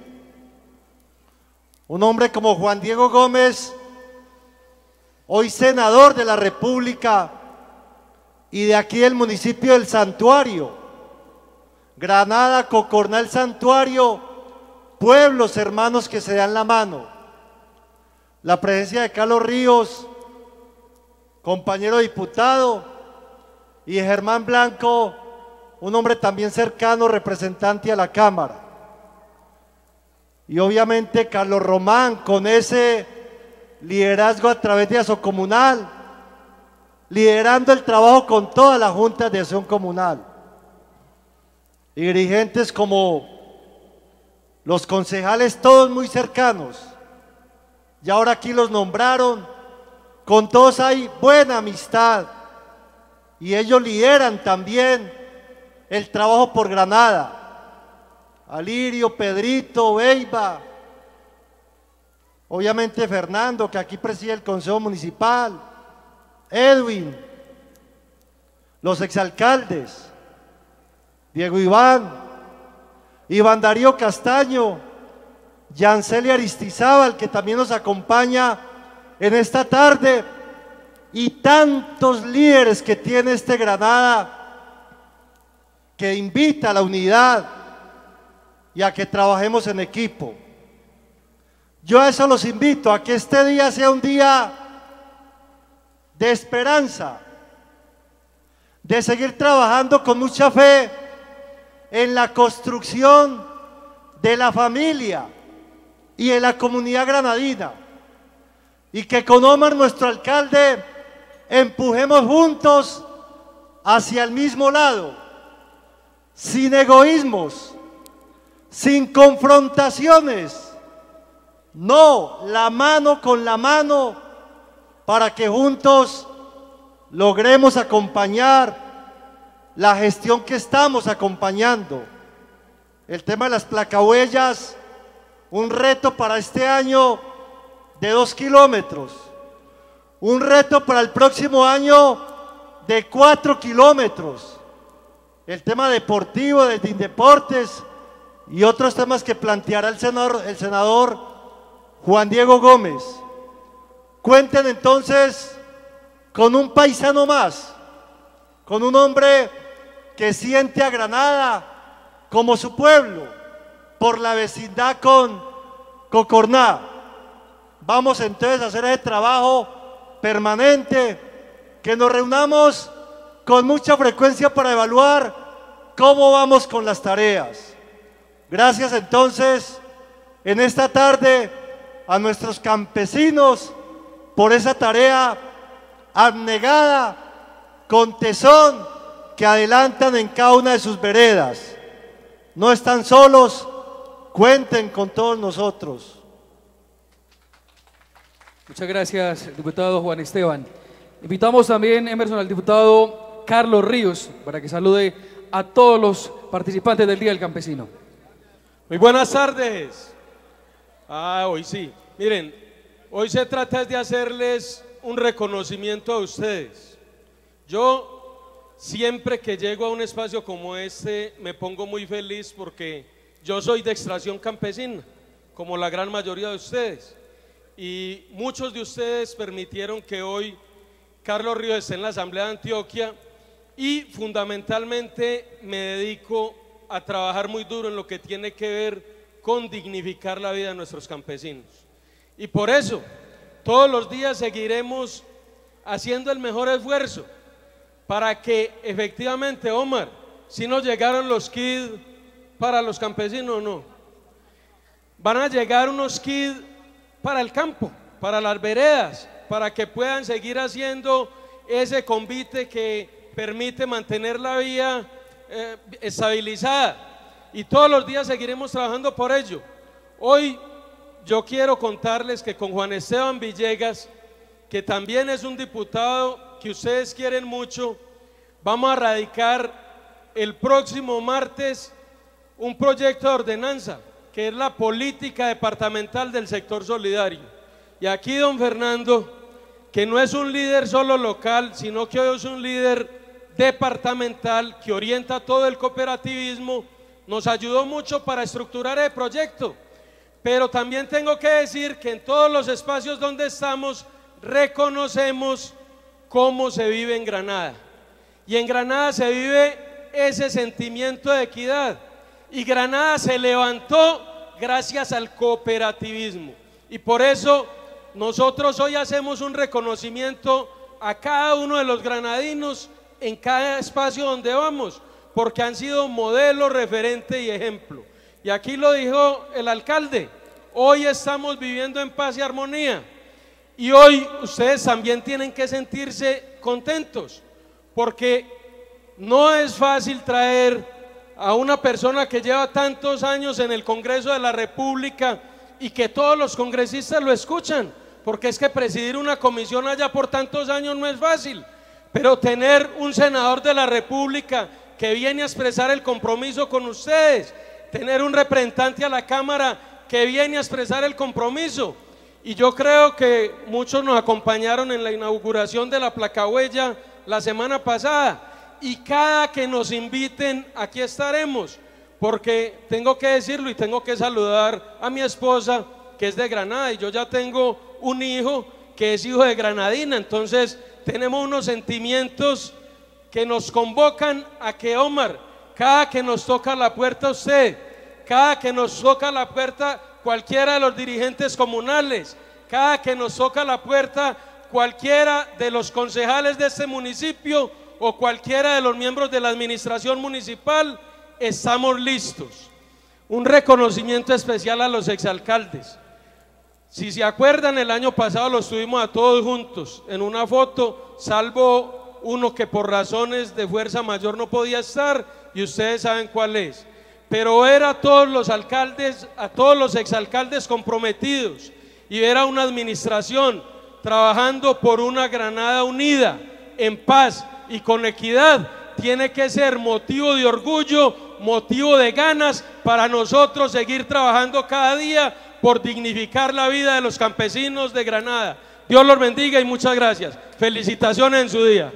G: Un hombre como Juan Diego Gómez, hoy senador de la República y de aquí del municipio del Santuario, Granada, Cocorná, el Santuario, pueblos hermanos que se dan la mano. La presencia de Carlos Ríos, compañero diputado, y Germán Blanco, un hombre también cercano, representante a la Cámara. Y obviamente Carlos Román, con ese liderazgo a través de Asocomunal, liderando el trabajo con todas las juntas de acción comunal. Y dirigentes como los concejales, todos muy cercanos. Y ahora aquí los nombraron, con todos hay buena amistad. Y ellos lideran también el trabajo por Granada. Alirio, Pedrito, Beiba, obviamente Fernando, que aquí preside el Consejo Municipal, Edwin, los exalcaldes, Diego Iván, Iván Darío Castaño, Yanceli Aristizábal, que también nos acompaña en esta tarde, y tantos líderes que tiene este Granada, que invita a la unidad y a que trabajemos en equipo. Yo a eso los invito, a que este día sea un día de esperanza, de seguir trabajando con mucha fe en la construcción de la familia y de la comunidad granadina, y que con Omar, nuestro alcalde, empujemos juntos hacia el mismo lado, sin egoísmos, sin confrontaciones, no, la mano con la mano, para que juntos logremos acompañar la gestión que estamos acompañando. El tema de las placahuellas, un reto para este año de dos kilómetros, un reto para el próximo año de cuatro kilómetros, el tema deportivo desde Indeportes y otros temas que planteará el senador, el senador Juan Diego Gómez. Cuenten entonces con un paisano más, con un hombre que siente a Granada como su pueblo, por la vecindad con Cocorná. Vamos entonces a hacer ese trabajo permanente, que nos reunamos con mucha frecuencia para evaluar cómo vamos con las tareas. Gracias entonces en esta tarde a nuestros campesinos por esa tarea abnegada, con tesón, que adelantan en cada una de sus veredas. No están solos, cuenten con todos nosotros.
B: Muchas gracias, diputado Juan Esteban. Invitamos también, Emerson, al diputado Carlos Ríos para que salude a todos los participantes del Día del Campesino.
H: Muy buenas tardes. Ah, hoy sí. Miren, hoy se trata de hacerles un reconocimiento a ustedes. Yo siempre que llego a un espacio como este me pongo muy feliz porque yo soy de extracción campesina, como la gran mayoría de ustedes. Y muchos de ustedes permitieron que hoy Carlos Ríos esté en la Asamblea de Antioquia, y fundamentalmente me dedico a trabajar muy duro en lo que tiene que ver con dignificar la vida de nuestros campesinos. Y por eso, todos los días seguiremos haciendo el mejor esfuerzo para que efectivamente, Omar, si nos llegaron los kits para los campesinos o no, van a llegar unos kits para el campo, para las veredas, para que puedan seguir haciendo ese convite que permite mantener la vía eh, estabilizada, y todos los días seguiremos trabajando por ello. Hoy yo quiero contarles que con Juan Esteban Villegas, que también es un diputado que ustedes quieren mucho, vamos a radicar el próximo martes un proyecto de ordenanza que es la política departamental del sector solidario. Y aquí don Fernando, que no es un líder solo local, sino que hoy es un líder departamental que orienta todo el cooperativismo, nos ayudó mucho para estructurar el proyecto. Pero también tengo que decir que en todos los espacios donde estamos reconocemos cómo se vive en Granada, y en Granada se vive ese sentimiento de equidad, y Granada se levantó gracias al cooperativismo, y por eso nosotros hoy hacemos un reconocimiento a cada uno de los granadinos en cada espacio donde vamos, porque han sido modelo, referente y ejemplo. Y aquí lo dijo el alcalde, hoy estamos viviendo en paz y armonía, y hoy ustedes también tienen que sentirse contentos, porque no es fácil traer a una persona que lleva tantos años en el Congreso de la República y que todos los congresistas lo escuchan, porque es que presidir una comisión allá por tantos años no es fácil, pero tener un senador de la República que viene a expresar el compromiso con ustedes, tener un representante a la Cámara que viene a expresar el compromiso, y yo creo que muchos nos acompañaron en la inauguración de la placahuella la semana pasada, y cada que nos inviten aquí estaremos, porque tengo que decirlo y tengo que saludar a mi esposa que es de Granada, y yo ya tengo un hijo que es hijo de granadina, entonces tenemos unos sentimientos que nos convocan a que, Omar, cada que nos toca la puerta usted, cada que nos toca la puerta cualquiera de los dirigentes comunales, cada que nos toca la puerta cualquiera de los concejales de este municipio o cualquiera de los miembros de la administración municipal, estamos listos. Un reconocimiento especial a los exalcaldes. Si se acuerdan, el año pasado los tuvimos a todos juntos en una foto, salvo uno que por razones de fuerza mayor no podía estar, y ustedes saben cuál es. Pero ver a todos los alcaldes, a todos los exalcaldes comprometidos, y ver a una administración trabajando por una Granada unida, en paz y con equidad, tiene que ser motivo de orgullo, motivo de ganas para nosotros seguir trabajando cada día por dignificar la vida de los campesinos de Granada. Dios los bendiga y muchas gracias. Felicitaciones en su día.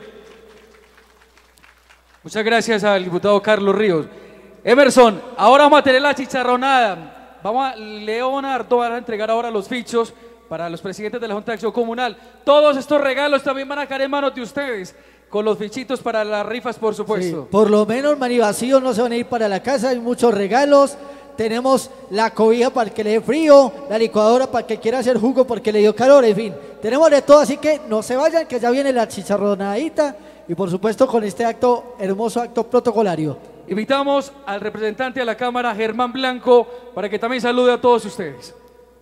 B: Muchas gracias al diputado Carlos Ríos. Emerson, ahora vamos a tener la chicharronada. Vamos a, Leonardo va a entregar ahora los fichos para los presidentes de la Junta de Acción Comunal. Todos estos regalos también van a caer en manos de ustedes, con los fichitos para las rifas, por supuesto.
A: Sí, por lo menos manivacíos no se van a ir para la casa, hay muchos regalos. Tenemos la cobija para el que le dé frío, la licuadora para el que quiera hacer jugo porque le dio calor, en fin. Tenemos de todo, así que no se vayan, que ya viene la chicharronadita y por supuesto con este acto, hermoso acto protocolario.
B: Invitamos al representante de la Cámara, Germán Blanco, para que también salude a todos ustedes.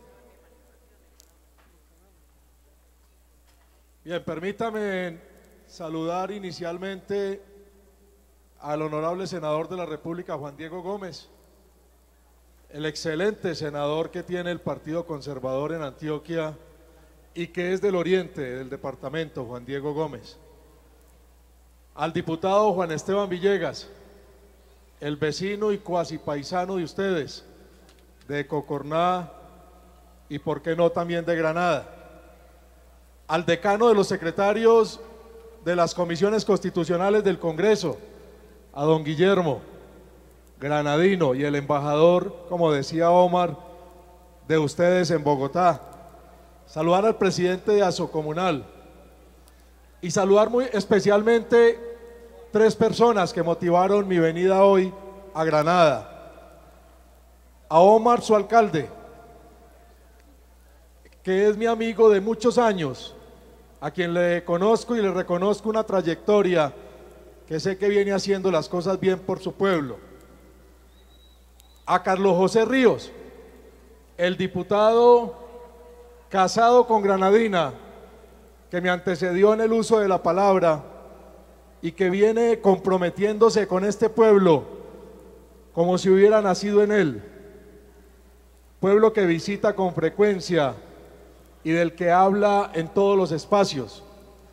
I: Bien, permítame saludar inicialmente al honorable senador de la República, Juan Diego Gómez, el excelente senador que tiene el Partido Conservador en Antioquia y que es del oriente del departamento, Juan Diego Gómez. Al diputado Juan Esteban Villegas, el vecino y cuasi paisano de ustedes, de Cocorná y por qué no también de Granada. Al decano de los secretarios de las comisiones constitucionales del Congreso, a don Guillermo, granadino, y el embajador, como decía Omar, de ustedes en Bogotá. Saludar al presidente de Asocomunal y saludar muy especialmente tres personas que motivaron mi venida hoy a Granada. A Omar, su alcalde, que es mi amigo de muchos años, a quien le conozco y le reconozco una trayectoria que sé que viene haciendo las cosas bien por su pueblo. A Carlos José Ríos, el diputado casado con granadina, que me antecedió en el uso de la palabra y que viene comprometiéndose con este pueblo como si hubiera nacido en él, pueblo que visita con frecuencia y del que habla en todos los espacios.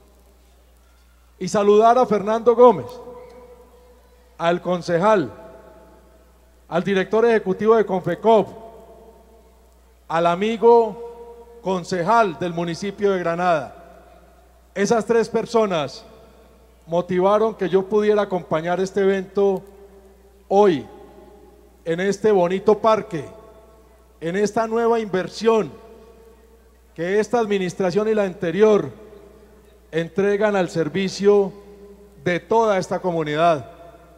I: Y saludar a Fernando Gómez, al concejal, al director ejecutivo de Confecop, al amigo concejal del municipio de Granada. Esas tres personas motivaron que yo pudiera acompañar este evento hoy, en este bonito parque, en esta nueva inversión que esta administración y la anterior entregan al servicio de toda esta comunidad.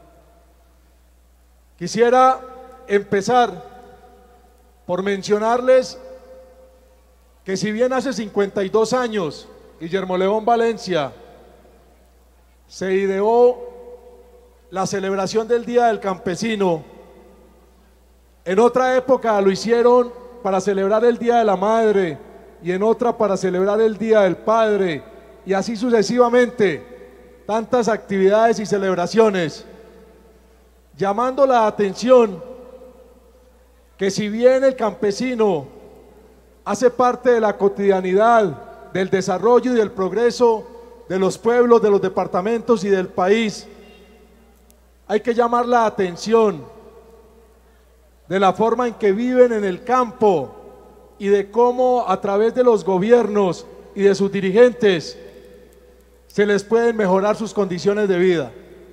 I: Quisiera empezar por mencionarles que si bien hace cincuenta y dos años Guillermo León Valencia se ideó la celebración del Día del Campesino, en otra época lo hicieron para celebrar el Día de la Madre y en otra para celebrar el Día del Padre, y así sucesivamente, tantas actividades y celebraciones, llamando la atención que si bien el campesino hace parte de la cotidianidad, del desarrollo y del progreso de los pueblos, de los departamentos y del país, hay que llamar la atención de la forma en que viven en el campo y de cómo a través de los gobiernos y de sus dirigentes se les pueden mejorar sus condiciones de vida.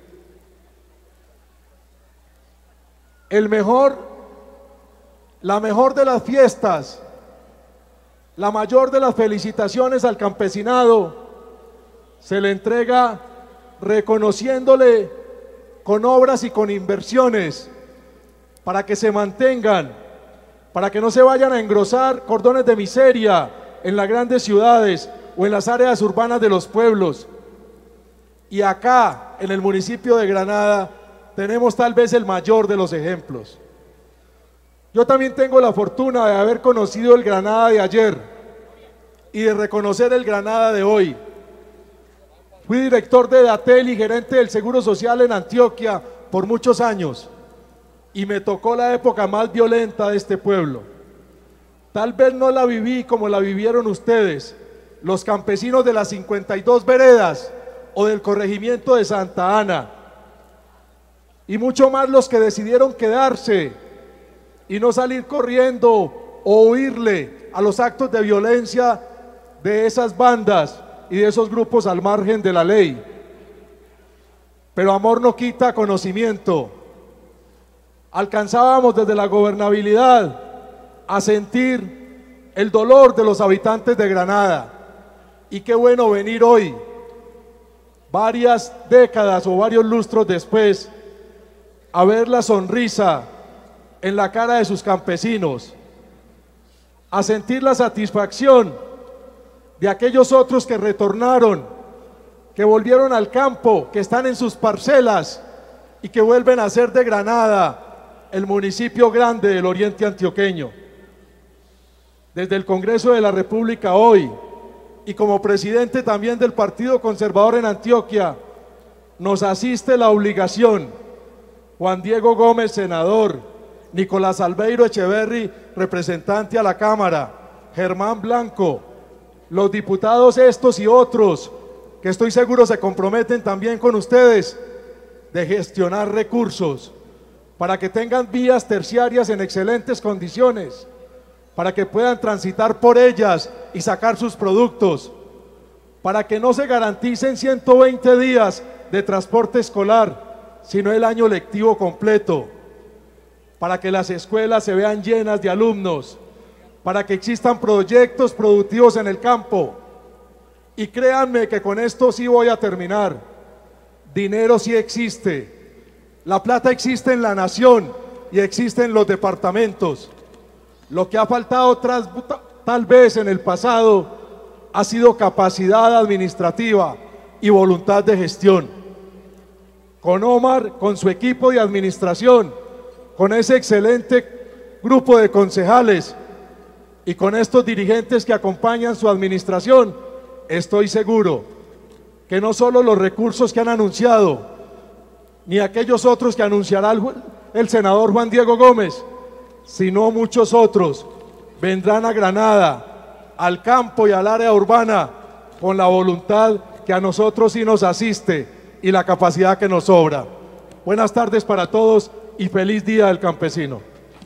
I: El mejor, la mejor de las fiestas, la mayor de las felicitaciones al campesinado se le entrega reconociéndole con obras y con inversiones para que se mantengan, para que no se vayan a engrosar cordones de miseria en las grandes ciudades o en las áreas urbanas de los pueblos. Y acá, en el municipio de Granada, tenemos tal vez el mayor de los ejemplos. Yo también tengo la fortuna de haber conocido el Granada de ayer y de reconocer el Granada de hoy. Fui director de Datel y gerente del Seguro Social en Antioquia por muchos años y me tocó la época más violenta de este pueblo. Tal vez no la viví como la vivieron ustedes, los campesinos de las cincuenta y dos veredas o del corregimiento de Santa Ana, y mucho más los que decidieron quedarse y no salir corriendo o huirle a los actos de violencia de esas bandas y de esos grupos al margen de la ley. Pero amor no quita conocimiento. Alcanzábamos desde la gobernabilidad a sentir el dolor de los habitantes de Granada, y qué bueno venir hoy, varias décadas o varios lustros después, a ver la sonrisa en la cara de sus campesinos, a sentir la satisfacción de aquellos otros que retornaron, que volvieron al campo, que están en sus parcelas y que vuelven a ser de Granada el municipio grande del oriente antioqueño. Desde el Congreso de la República hoy, y como presidente también del Partido Conservador en Antioquia, nos asiste la obligación: Juan Diego Gómez, senador; Nicolás Albeiro Echeverri, representante a la Cámara; Germán Blanco; los diputados estos y otros, que estoy seguro se comprometen también con ustedes, de gestionar recursos para que tengan vías terciarias en excelentes condiciones, para que puedan transitar por ellas y sacar sus productos, para que no se garanticen ciento veinte días de transporte escolar, sino el año lectivo completo, para que las escuelas se vean llenas de alumnos, para que existan proyectos productivos en el campo. Y créanme que con esto sí voy a terminar. dinero sí existe, la plata existe en la nación y existe en los departamentos. Lo que ha faltado tras, tal vez en el pasado ha sido capacidad administrativa y voluntad de gestión. Con Omar, con su equipo de administración, con ese excelente grupo de concejales y con estos dirigentes que acompañan su administración, estoy seguro que no solo los recursos que han anunciado, ni aquellos otros que anunciará el, el senador Juan Diego Gómez, sino muchos otros vendrán a Granada, al campo y al área urbana, con la voluntad que a nosotros sí nos asiste y la capacidad que nos sobra. Buenas tardes para todos y feliz Día del Campesino.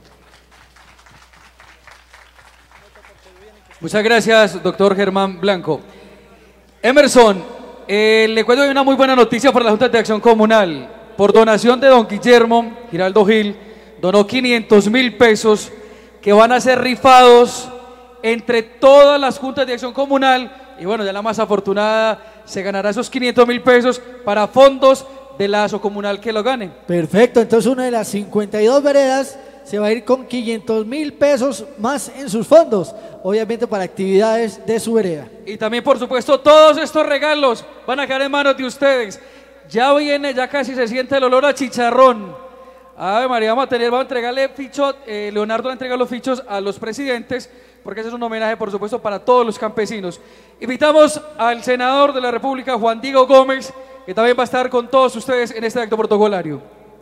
B: Muchas gracias, doctor Germán Blanco. Emerson, eh, le cuento que hay una muy buena noticia para la Junta de Acción Comunal. Por donación de don Guillermo Giraldo Gil, donó quinientos mil pesos que van a ser rifados entre todas las juntas de acción comunal, y bueno, ya la más afortunada se ganará esos quinientos mil pesos para fondos de la asocomunal que lo gane.
A: Perfecto, entonces una de las cincuenta y dos veredas se va a ir con quinientos mil pesos más en sus fondos, obviamente para actividades de su vereda.
B: Y también, por supuesto, todos estos regalos van a quedar en manos de ustedes. Ya viene, ya casi se siente el olor a chicharrón. Ave María, vamos a tener, vamos a entregarle fichos, eh, Leonardo va a entregar los fichos a los presidentes, porque ese es un homenaje, por supuesto, para todos los campesinos. Invitamos al senador de la República, Juan Diego Gómez, que también va a estar con todos ustedes en este acto protocolario.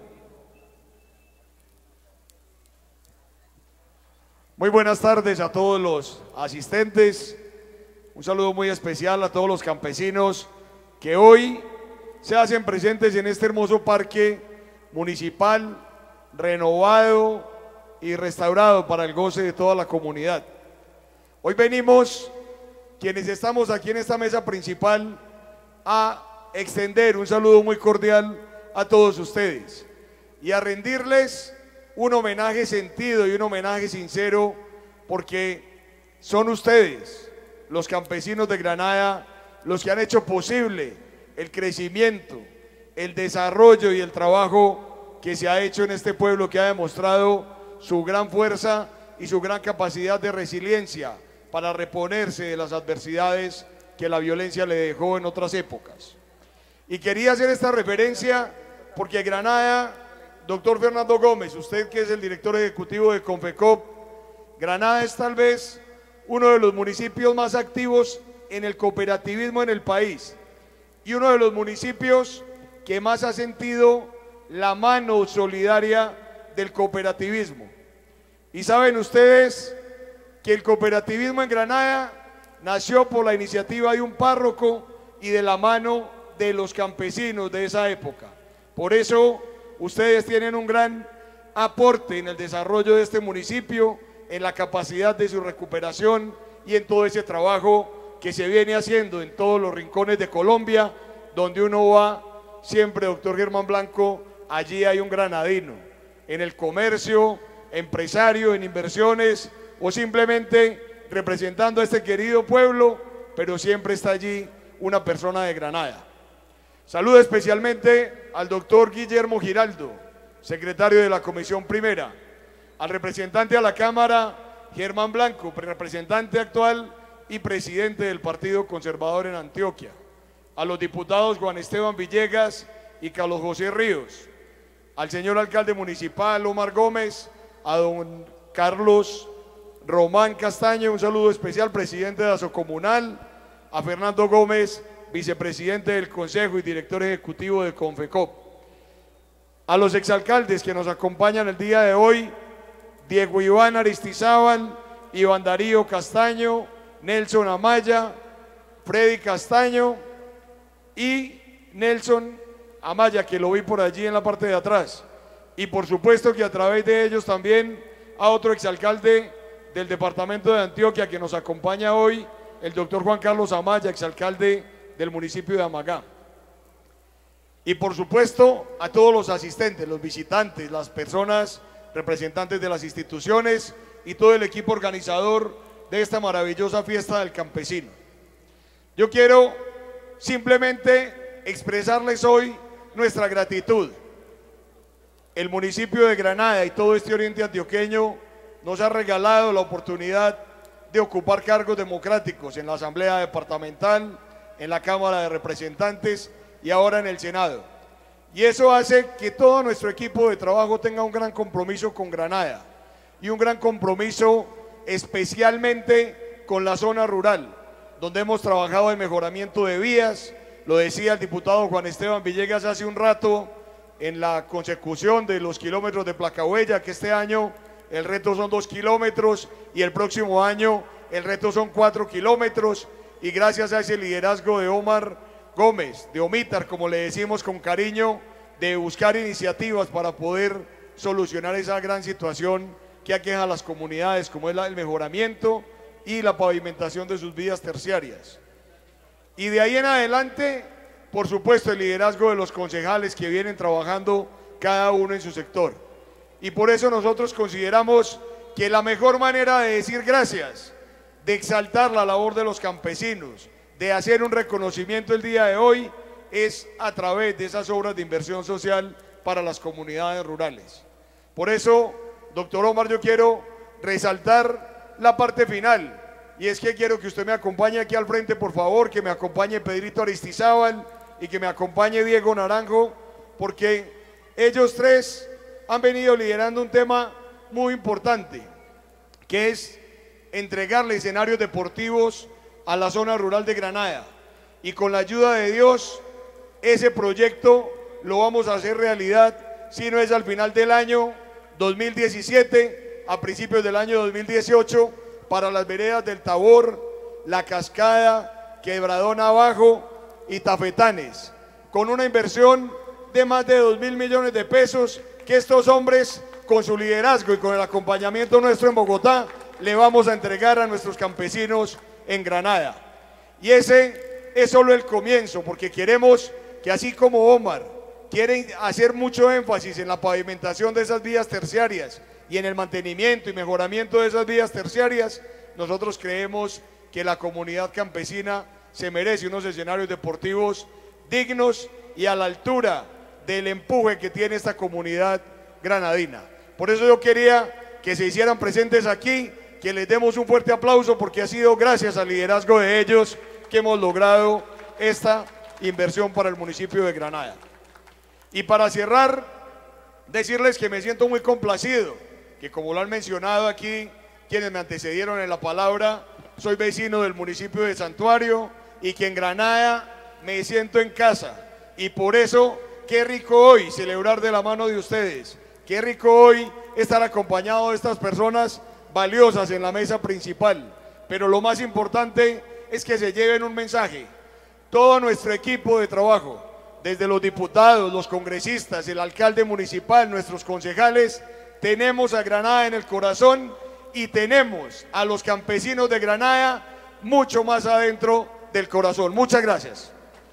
J: Muy buenas tardes a todos los asistentes, un saludo muy especial a todos los campesinos que hoy se hacen presentes en este hermoso parque municipal, renovado y restaurado para el goce de toda la comunidad. Hoy venimos, quienes estamos aquí en esta mesa principal, a extender un saludo muy cordial a todos ustedes y a rendirles un homenaje sentido y un homenaje sincero, porque son ustedes, los campesinos de Granada, los que han hecho posible el crecimiento, el desarrollo y el trabajo que se ha hecho en este pueblo, que ha demostrado su gran fuerza y su gran capacidad de resiliencia para reponerse de las adversidades que la violencia le dejó en otras épocas. Y quería hacer esta referencia porque Granada, doctor Fernando Gómez, usted que es el director ejecutivo de Confecop, Granada es tal vez uno de los municipios más activos en el cooperativismo en el país y uno de los municipios que más ha sentido la mano solidaria del cooperativismo. Y saben ustedes que el cooperativismo en Granada nació por la iniciativa de un párroco y de la mano de los campesinos de esa época. Por eso ustedes tienen un gran aporte en el desarrollo de este municipio, en la capacidad de su recuperación y en todo ese trabajo que se viene haciendo en todos los rincones de Colombia, donde uno va siempre, doctor Germán Blanco, allí hay un granadino, en el comercio, empresario, en inversiones o simplemente representando a este querido pueblo, pero siempre está allí una persona de Granada. Saludo especialmente al doctor Guillermo Giraldo, secretario de la Comisión Primera, al representante a la Cámara, Germán Blanco, representante actual y presidente del Partido Conservador en Antioquia, a los diputados Juan Esteban Villegas y Carlos José Ríos, al señor alcalde municipal Omar Gómez, a don Carlos Román Castaño, un saludo especial, presidente de Asocomunal, a Fernando Gómez, vicepresidente del Consejo y director ejecutivo de Confecop, a los exalcaldes que nos acompañan el día de hoy, Diego Iván Aristizábal, Iván Darío Castaño, Nelson Amaya, Freddy Castaño y Nelson Amaya, que lo vi por allí en la parte de atrás, y por supuesto que a través de ellos también a otro exalcalde del departamento de Antioquia que nos acompaña hoy, el doctor Juan Carlos Amaya, exalcalde del municipio de Amagá. Y por supuesto a todos los asistentes, los visitantes, las personas representantes de las instituciones y todo el equipo organizador de esta maravillosa fiesta del campesino. Yo quiero simplemente expresarles hoy nuestra gratitud. El municipio de Granada y todo este oriente antioqueño nos ha regalado la oportunidad de ocupar cargos democráticos en la Asamblea Departamental, en la Cámara de Representantes y ahora en el Senado. Y eso hace que todo nuestro equipo de trabajo tenga un gran compromiso con Granada y un gran compromiso especialmente con la zona rural, donde hemos trabajado en mejoramiento de vías. Lo decía el diputado Juan Esteban Villegas hace un rato, en la consecución de los kilómetros de placahuella, que este año el reto son dos kilómetros y el próximo año el reto son cuatro kilómetros, y gracias a ese liderazgo de Omar Gómez, de Omitar, como le decimos con cariño, de buscar iniciativas para poder solucionar esa gran situación que aqueja a las comunidades, como es la, el mejoramiento y la pavimentación de sus vías terciarias. Y de ahí en adelante, por supuesto, el liderazgo de los concejales que vienen trabajando cada uno en su sector. Y por eso nosotros consideramos que la mejor manera de decir gracias, de exaltar la labor de los campesinos, de hacer un reconocimiento el día de hoy, es a través de esas obras de inversión social para las comunidades rurales. Por eso, doctor Omar, yo quiero resaltar la parte final, y es que quiero que usted me acompañe aquí al frente, por favor, que me acompañe Pedrito Aristizábal y que me acompañe Diego Naranjo, porque ellos tres han venido liderando un tema muy importante, que es entregarle escenarios deportivos a la zona rural de Granada, y con la ayuda de Dios, ese proyecto lo vamos a hacer realidad, si no es al final del año dos mil diecisiete, a principios del año dos mil dieciocho, para las veredas del Tabor, La Cascada, Quebradón Abajo y Tafetanes, con una inversión de más de dos mil millones de pesos, que estos hombres, con su liderazgo y con el acompañamiento nuestro en Bogotá, le vamos a entregar a nuestros campesinos en Granada. Y ese es solo el comienzo, porque queremos que, así como Omar quiere hacer mucho énfasis en la pavimentación de esas vías terciarias y en el mantenimiento y mejoramiento de esas vías terciarias, nosotros creemos que la comunidad campesina se merece unos escenarios deportivos dignos y a la altura del empuje que tiene esta comunidad granadina. Por eso yo quería que se hicieran presentes aquí, que les demos un fuerte aplauso, porque ha sido gracias al liderazgo de ellos que hemos logrado esta inversión para el municipio de Granada. Y para cerrar, decirles que me siento muy complacido, que como lo han mencionado aquí quienes me antecedieron en la palabra, soy vecino del municipio de Santuario y que en Granada me siento en casa, y por eso qué rico hoy celebrar de la mano de ustedes, qué rico hoy estar acompañado de estas personas valiosas en la mesa principal, pero lo más importante es que se lleven un mensaje. Todo nuestro equipo de trabajo, desde los diputados, los congresistas, el alcalde municipal, nuestros concejales, tenemos a Granada en el corazón y tenemos a los campesinos de Granada mucho más adentro del corazón. Muchas gracias.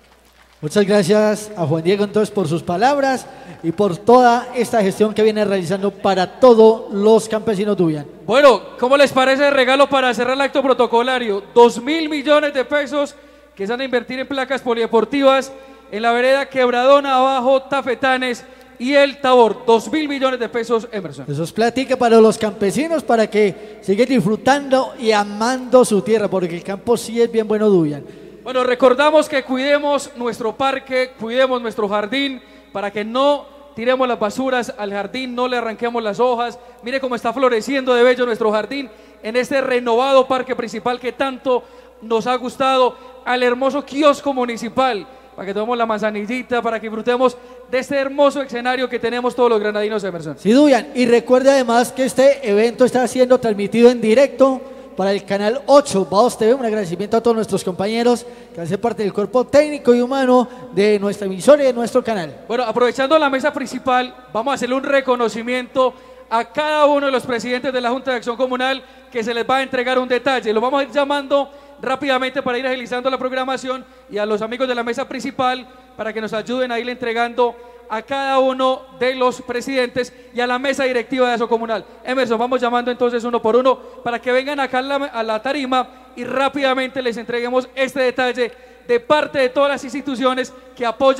A: Muchas gracias a Juan Diego entonces por sus palabras y por toda esta gestión que viene realizando para todos los campesinos de Ubián.
B: Bueno, ¿cómo les parece el regalo para cerrar el acto protocolario? Dos mil millones de pesos que se van a invertir en placas polideportivas en la vereda Quebradón Abajo, Tafetanes y el Tabor. Dos mil millones de pesos, Emerson.
A: Eso es platica para los campesinos, para que sigan disfrutando y amando su tierra, porque el campo sí es bien bueno de Ubián.
B: Bueno, recordamos que cuidemos nuestro parque, cuidemos nuestro jardín, para que no tiremos las basuras al jardín, no le arranquemos las hojas. Mire cómo está floreciendo de bello nuestro jardín en este renovado parque principal que tanto nos ha gustado, al hermoso kiosco municipal, para que tomemos la manzanillita, para que disfrutemos de este hermoso escenario que tenemos todos los granadinos, Emerson.
A: Sí, Duyan, y recuerde además que este evento está siendo transmitido en directo para el canal ocho, Vaos T V. Un agradecimiento a todos nuestros compañeros que hacen parte del cuerpo técnico y humano de nuestra emisora y de nuestro canal.
B: Bueno, aprovechando la mesa principal, vamos a hacerle un reconocimiento a cada uno de los presidentes de la Junta de Acción Comunal, que se les va a entregar un detalle. Lo vamos a ir llamando rápidamente para ir agilizando la programación, y a los amigos de la mesa principal para que nos ayuden a ir entregando a cada uno de los presidentes y a la mesa directiva de Acción Comunal. Emerson, vamos llamando entonces uno por uno para que vengan acá a la, a la tarima y rápidamente les entreguemos este detalle de parte de todas las instituciones que apoyan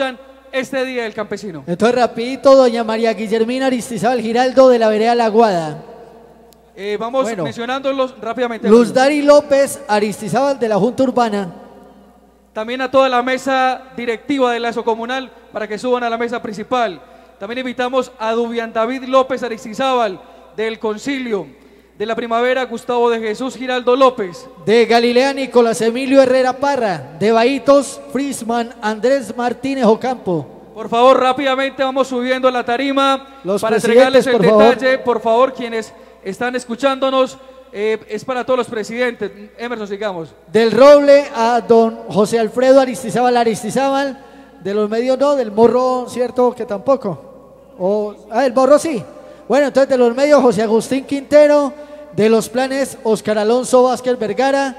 B: este Día del Campesino.
A: Entonces, rapidito, doña María Guillermina Aristizábal Giraldo de la vereda La Guada.
B: Eh, vamos
A: Bueno.
B: mencionándolos rápidamente.
A: Luz Dari López Aristizábal de la Junta Urbana.
B: También a toda la mesa directiva de Lazo Comunal para que suban a la mesa principal. También invitamos a Dubian David López Aristizábal del Concilio. De la Primavera, Gustavo de Jesús Giraldo López.
A: De Galilea, Nicolás Emilio Herrera Parra. De Bahitos, Frisman Andrés Martínez Ocampo.
B: Por favor, rápidamente vamos subiendo a la tarima
A: Los
B: para entregarles el
A: presidentes, por favor.
B: detalle. Por favor, quienes están escuchándonos, eh, es para todos los presidentes. Emerson, sigamos.
A: Del Roble a don José Alfredo Aristizábal Aristizábal. De los medios no, del Morro, ¿cierto? Que tampoco. O, ah, el Morro sí. Bueno, entonces de los medios, José Agustín Quintero. De los planes, Oscar Alonso Vázquez Vergara.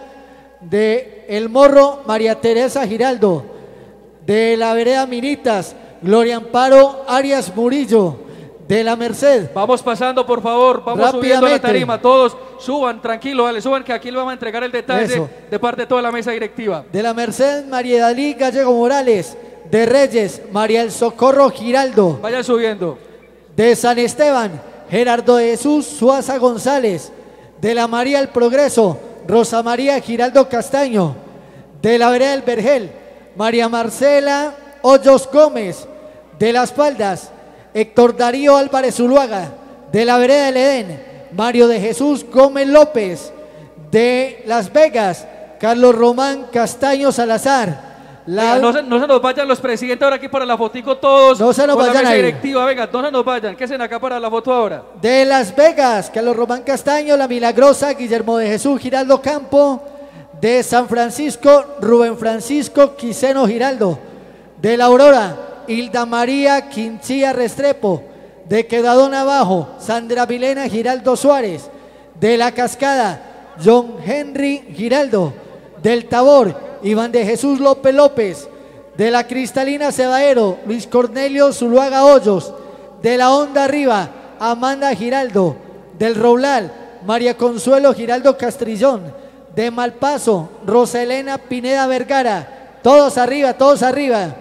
A: De El Morro, María Teresa Giraldo. De la vereda Minitas, Gloria Amparo Arias Murillo. De la Merced.
B: Vamos pasando, por favor, vamos subiendo a la
A: Rápidamente.
B: tarima. Todos suban, tranquilo, dale, suban que aquí le vamos a entregar el detalle
A: Eso.
B: de parte de toda la mesa directiva.
A: De la Merced, María Dalí Gallego Morales. De Reyes, María El Socorro Giraldo.
B: Vayan subiendo.
A: De San Esteban, Gerardo de Jesús Suaza González. De la María El Progreso, Rosa María Giraldo Castaño. De la vereda del Vergel, María Marcela Hoyos Gómez. De Las Paldas, Héctor Darío Álvarez Zuluaga. De la vereda del Edén, Mario de Jesús Gómez López. De Las Vegas, Carlos Román Castaño Salazar. La-
B: Venga, no, se, no se nos vayan los presidentes ahora aquí para la fotico todos.
A: No se nos
B: con la
A: vayan
B: mesa
A: ahí.
B: directiva, venga, no se nos vayan, que hacen acá para la foto ahora.
A: De Las Vegas, Carlos Román Castaño, La Milagrosa, Guillermo de Jesús Giraldo Campo. De San Francisco, Rubén Francisco Quiseno Giraldo. De La Aurora, Hilda María Quinchilla Restrepo. De Quedadón Abajo, Sandra Vilena Giraldo Suárez. De La Cascada, John Henry Giraldo. Del Tabor, Iván de Jesús López López. De La Cristalina Cebadero, Luis Cornelio Zuluaga Hoyos. De La Onda Arriba, Amanda Giraldo. Del Roblal, María Consuelo Giraldo Castrillón. De Malpaso, Rosa Elena Pineda Vergara. Todos arriba, todos arriba.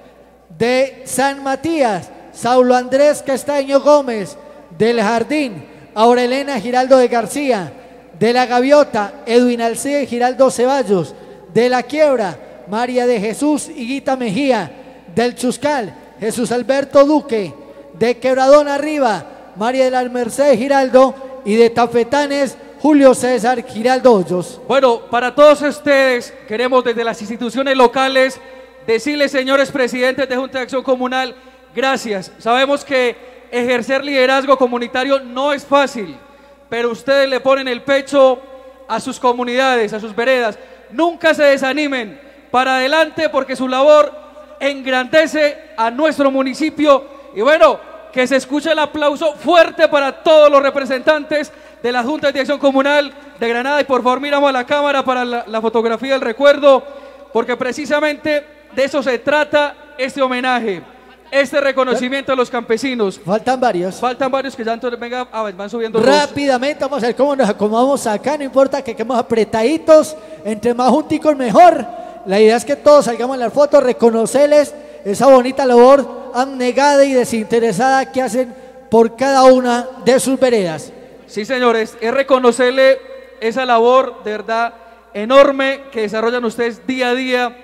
A: De San Matías, Saulo Andrés Castaño Gómez. Del Jardín, Aurelena Giraldo de García. De La Gaviota, Edwin Alcide Giraldo Ceballos. De La Quiebra, María de Jesús Higuita Mejía. Del Chuscal, Jesús Alberto Duque. De Quebradón Arriba, María de la Merced Giraldo. Y de Tafetanes, Julio César Giraldo Hoyos.
B: Bueno, para todos ustedes queremos desde las instituciones locales decirles, señores presidentes de Junta de Acción Comunal, gracias. Sabemos que ejercer liderazgo comunitario no es fácil, pero ustedes le ponen el pecho a sus comunidades, a sus veredas. Nunca se desanimen, para adelante, porque su labor engrandece a nuestro municipio. Y bueno, que se escuche el aplauso fuerte para todos los representantes de la Junta de Acción Comunal de Granada. Y por favor miramos a la cámara para la, la fotografía del recuerdo, porque precisamente de eso se trata este homenaje, este reconocimiento a los campesinos.
A: Faltan varios.
B: Faltan varios que ya entonces venga, ah, van subiendo los-
A: Rápidamente vamos a ver cómo nos acomodamos acá, no importa que quedemos apretaditos, entre más junticos mejor. La idea es que todos salgamos en las fotos, reconocerles esa bonita labor abnegada y desinteresada que hacen por cada una de sus veredas.
B: Sí, señores, es reconocerle esa labor de verdad enorme que desarrollan ustedes día a día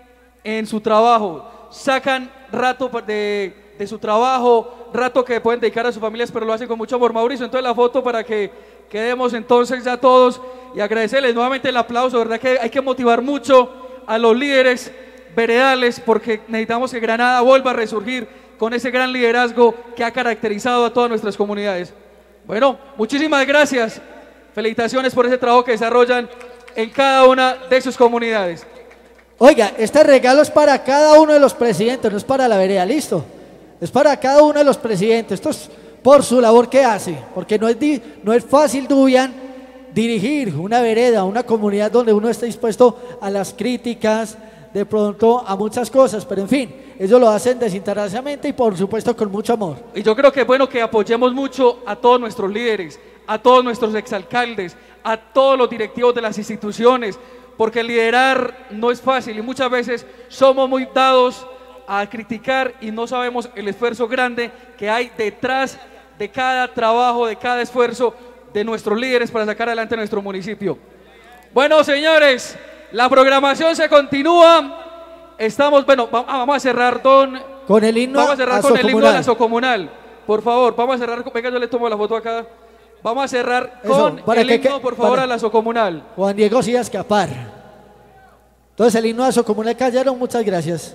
B: en su trabajo. Sacan rato de, de su trabajo, rato que pueden dedicar a sus familias, pero lo hacen con mucho amor. Mauricio, entonces la foto para que quedemos entonces ya todos y agradecerles nuevamente el aplauso, verdad que hay que motivar mucho a los líderes veredales, porque necesitamos que Granada vuelva a resurgir con ese gran liderazgo que ha caracterizado a todas nuestras comunidades. Bueno, muchísimas gracias, felicitaciones por ese trabajo que desarrollan en cada una de sus comunidades.
A: Oiga, este regalo es para cada uno de los presidentes, no es para la vereda, listo. Es para cada uno de los presidentes. Esto es por su labor que hace, porque no es, di- no es fácil, Dubian, dirigir una vereda, una comunidad donde uno está dispuesto a las críticas, de pronto a muchas cosas, pero en fin, ellos lo hacen desinteresadamente y por supuesto con mucho amor.
B: Y yo creo que es bueno que apoyemos mucho a todos nuestros líderes, a todos nuestros exalcaldes, a todos los directivos de las instituciones, porque liderar no es fácil y muchas veces somos muy dados a criticar y no sabemos el esfuerzo grande que hay detrás de cada trabajo, de cada esfuerzo de nuestros líderes para sacar adelante nuestro municipio. Bueno, señores, la programación se continúa. Estamos, bueno, vamos a cerrar don,
A: con el himno
B: vamos a cerrar con el himno
A: asocomunal.
B: asocomunal. Por favor, vamos a cerrar, venga, yo le tomo la foto acá. Vamos a cerrar
A: Eso,
B: con
A: para
B: el
A: que-
B: himno, por favor,
A: para-
B: al asocomunal.
A: Juan Diego sí a escapar. Entonces el himno asocomunal cayeron, muchas gracias.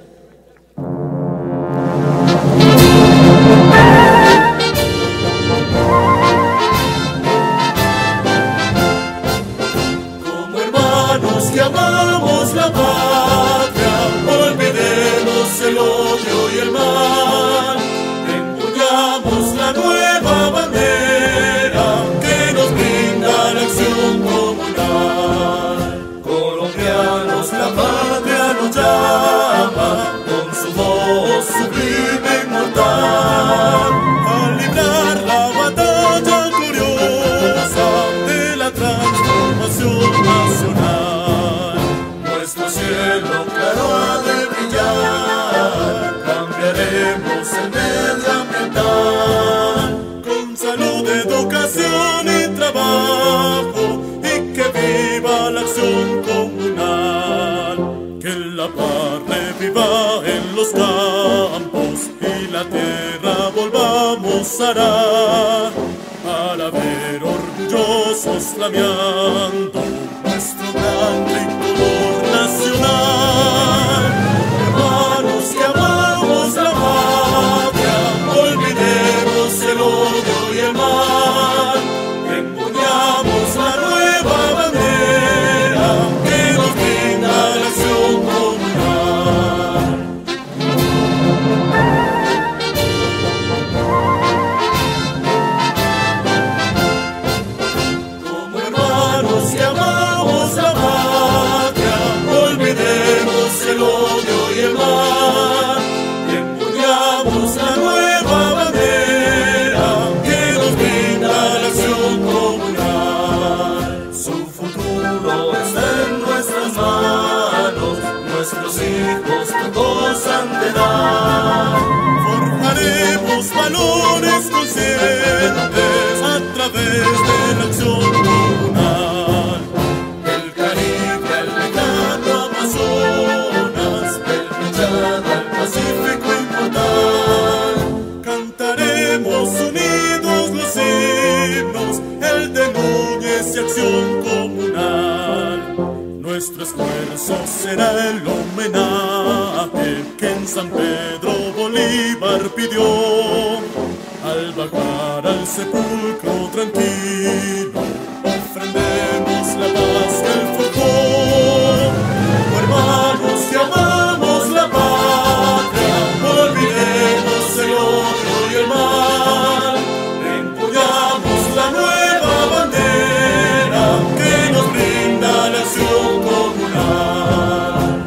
K: Como hermanos que amamos la patria, olvidemos el odio y el mal, empuñamos la nueva bandera que nos brinda la acción comunal. Colombianos, la patria nos llama con su voz sublime e inmortal, a librar la batalla gloriosa de la transformación nacional. Nuestro cielo claro ha de brillar, cambiaremos el medioambiental con salud, educación y trabajo, y que viva la acción comunal. Que la paz reviva en los campos y la tierra volvamos a arar, para ver orgullosos flameando nuestro gran tricolor nacional. Hermanos que amamos la patria, olvidemos el odio y el mal, empuñamos la nueva bandera que nos brinda la acción comunal. Como hermanos que amamos la patria, olvidemos el odio y el mal, y empuñamos la nueva bandera que nos brinda la acción comunal. Su futuro está en nuestras manos, nuestros hijos todos han de dar. Forjaremos valores conscientes a través de la acción comunal. Del Caribe al lejano Amazonas, del Mechado al Pacífico inmortal, cantaremos unidos los himnos, el de Núñez y acción comunal. Nuestro esfuerzo será el homenaje que en San Pedro Bolívar pidió, al bajar al sepulcro tranquilo, ofrendemos la paz que él forjó. Como hermanos que amamos la patria, olvidemos el odio y el mal, empuñamos la nueva bandera que nos brinda la acción comunal.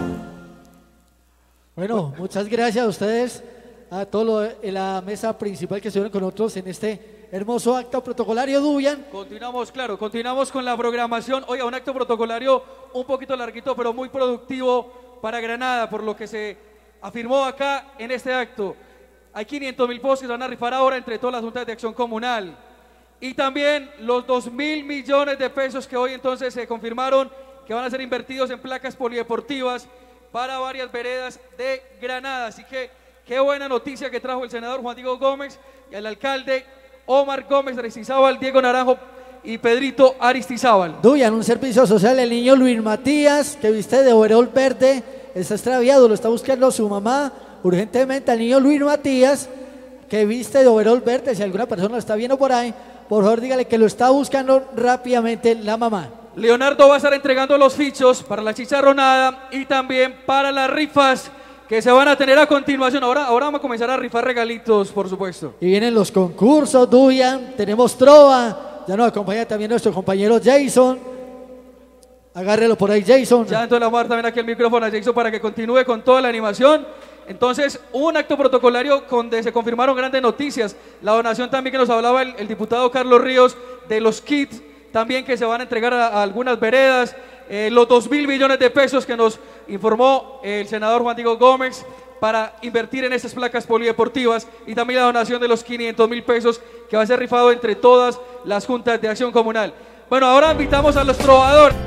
A: Bueno, muchas gracias a ustedes, a todos en la mesa principal que estuvieron con nosotros en este hermoso acto protocolario. Dubian.
B: Continuamos, claro, continuamos con la programación. Oiga, un acto protocolario un poquito larguito, pero muy productivo para Granada, por lo que se afirmó acá en este acto. Hay quinientos mil pesos que se van a rifar ahora entre todas las juntas de acción comunal. Y también los dos mil millones de pesos que hoy entonces se confirmaron que van a ser invertidos en placas polideportivas para varias veredas de Granada. Así que qué buena noticia que trajo el senador Juan Diego Gómez y el alcalde Omar Gómez Aristizábal, Diego Naranjo y Pedrito Aristizábal.
A: Duyan, un servicio social, el niño Luis Matías, que viste de overol verde, está extraviado, lo está buscando su mamá urgentemente. Al niño Luis Matías, que viste de overol verde, si alguna persona lo está viendo por ahí, por favor dígale que lo está buscando rápidamente la mamá.
B: Leonardo va a estar entregando los fichos para la chicharronada y también para las rifas que se van a tener a continuación. Ahora, ahora vamos a comenzar a rifar regalitos, por supuesto.
A: Y vienen los concursos, Duyan, tenemos trova, ya nos acompaña también nuestro compañero Jason. Agárrelo por ahí, Jason.
B: Ya entonces le vamos a dar también aquí el micrófono a Jason para que continúe con toda la animación. Entonces, un acto protocolario donde se confirmaron grandes noticias. La donación también que nos hablaba el, el diputado Carlos Ríos de los kits también que se van a entregar a, a algunas veredas. Eh, los dos mil millones de pesos que nos informó el senador Juan Diego Gómez para invertir en estas placas polideportivas y también la donación de los quinientos mil pesos que va a ser rifado entre todas las juntas de acción comunal. Bueno, ahora invitamos a los trovadores.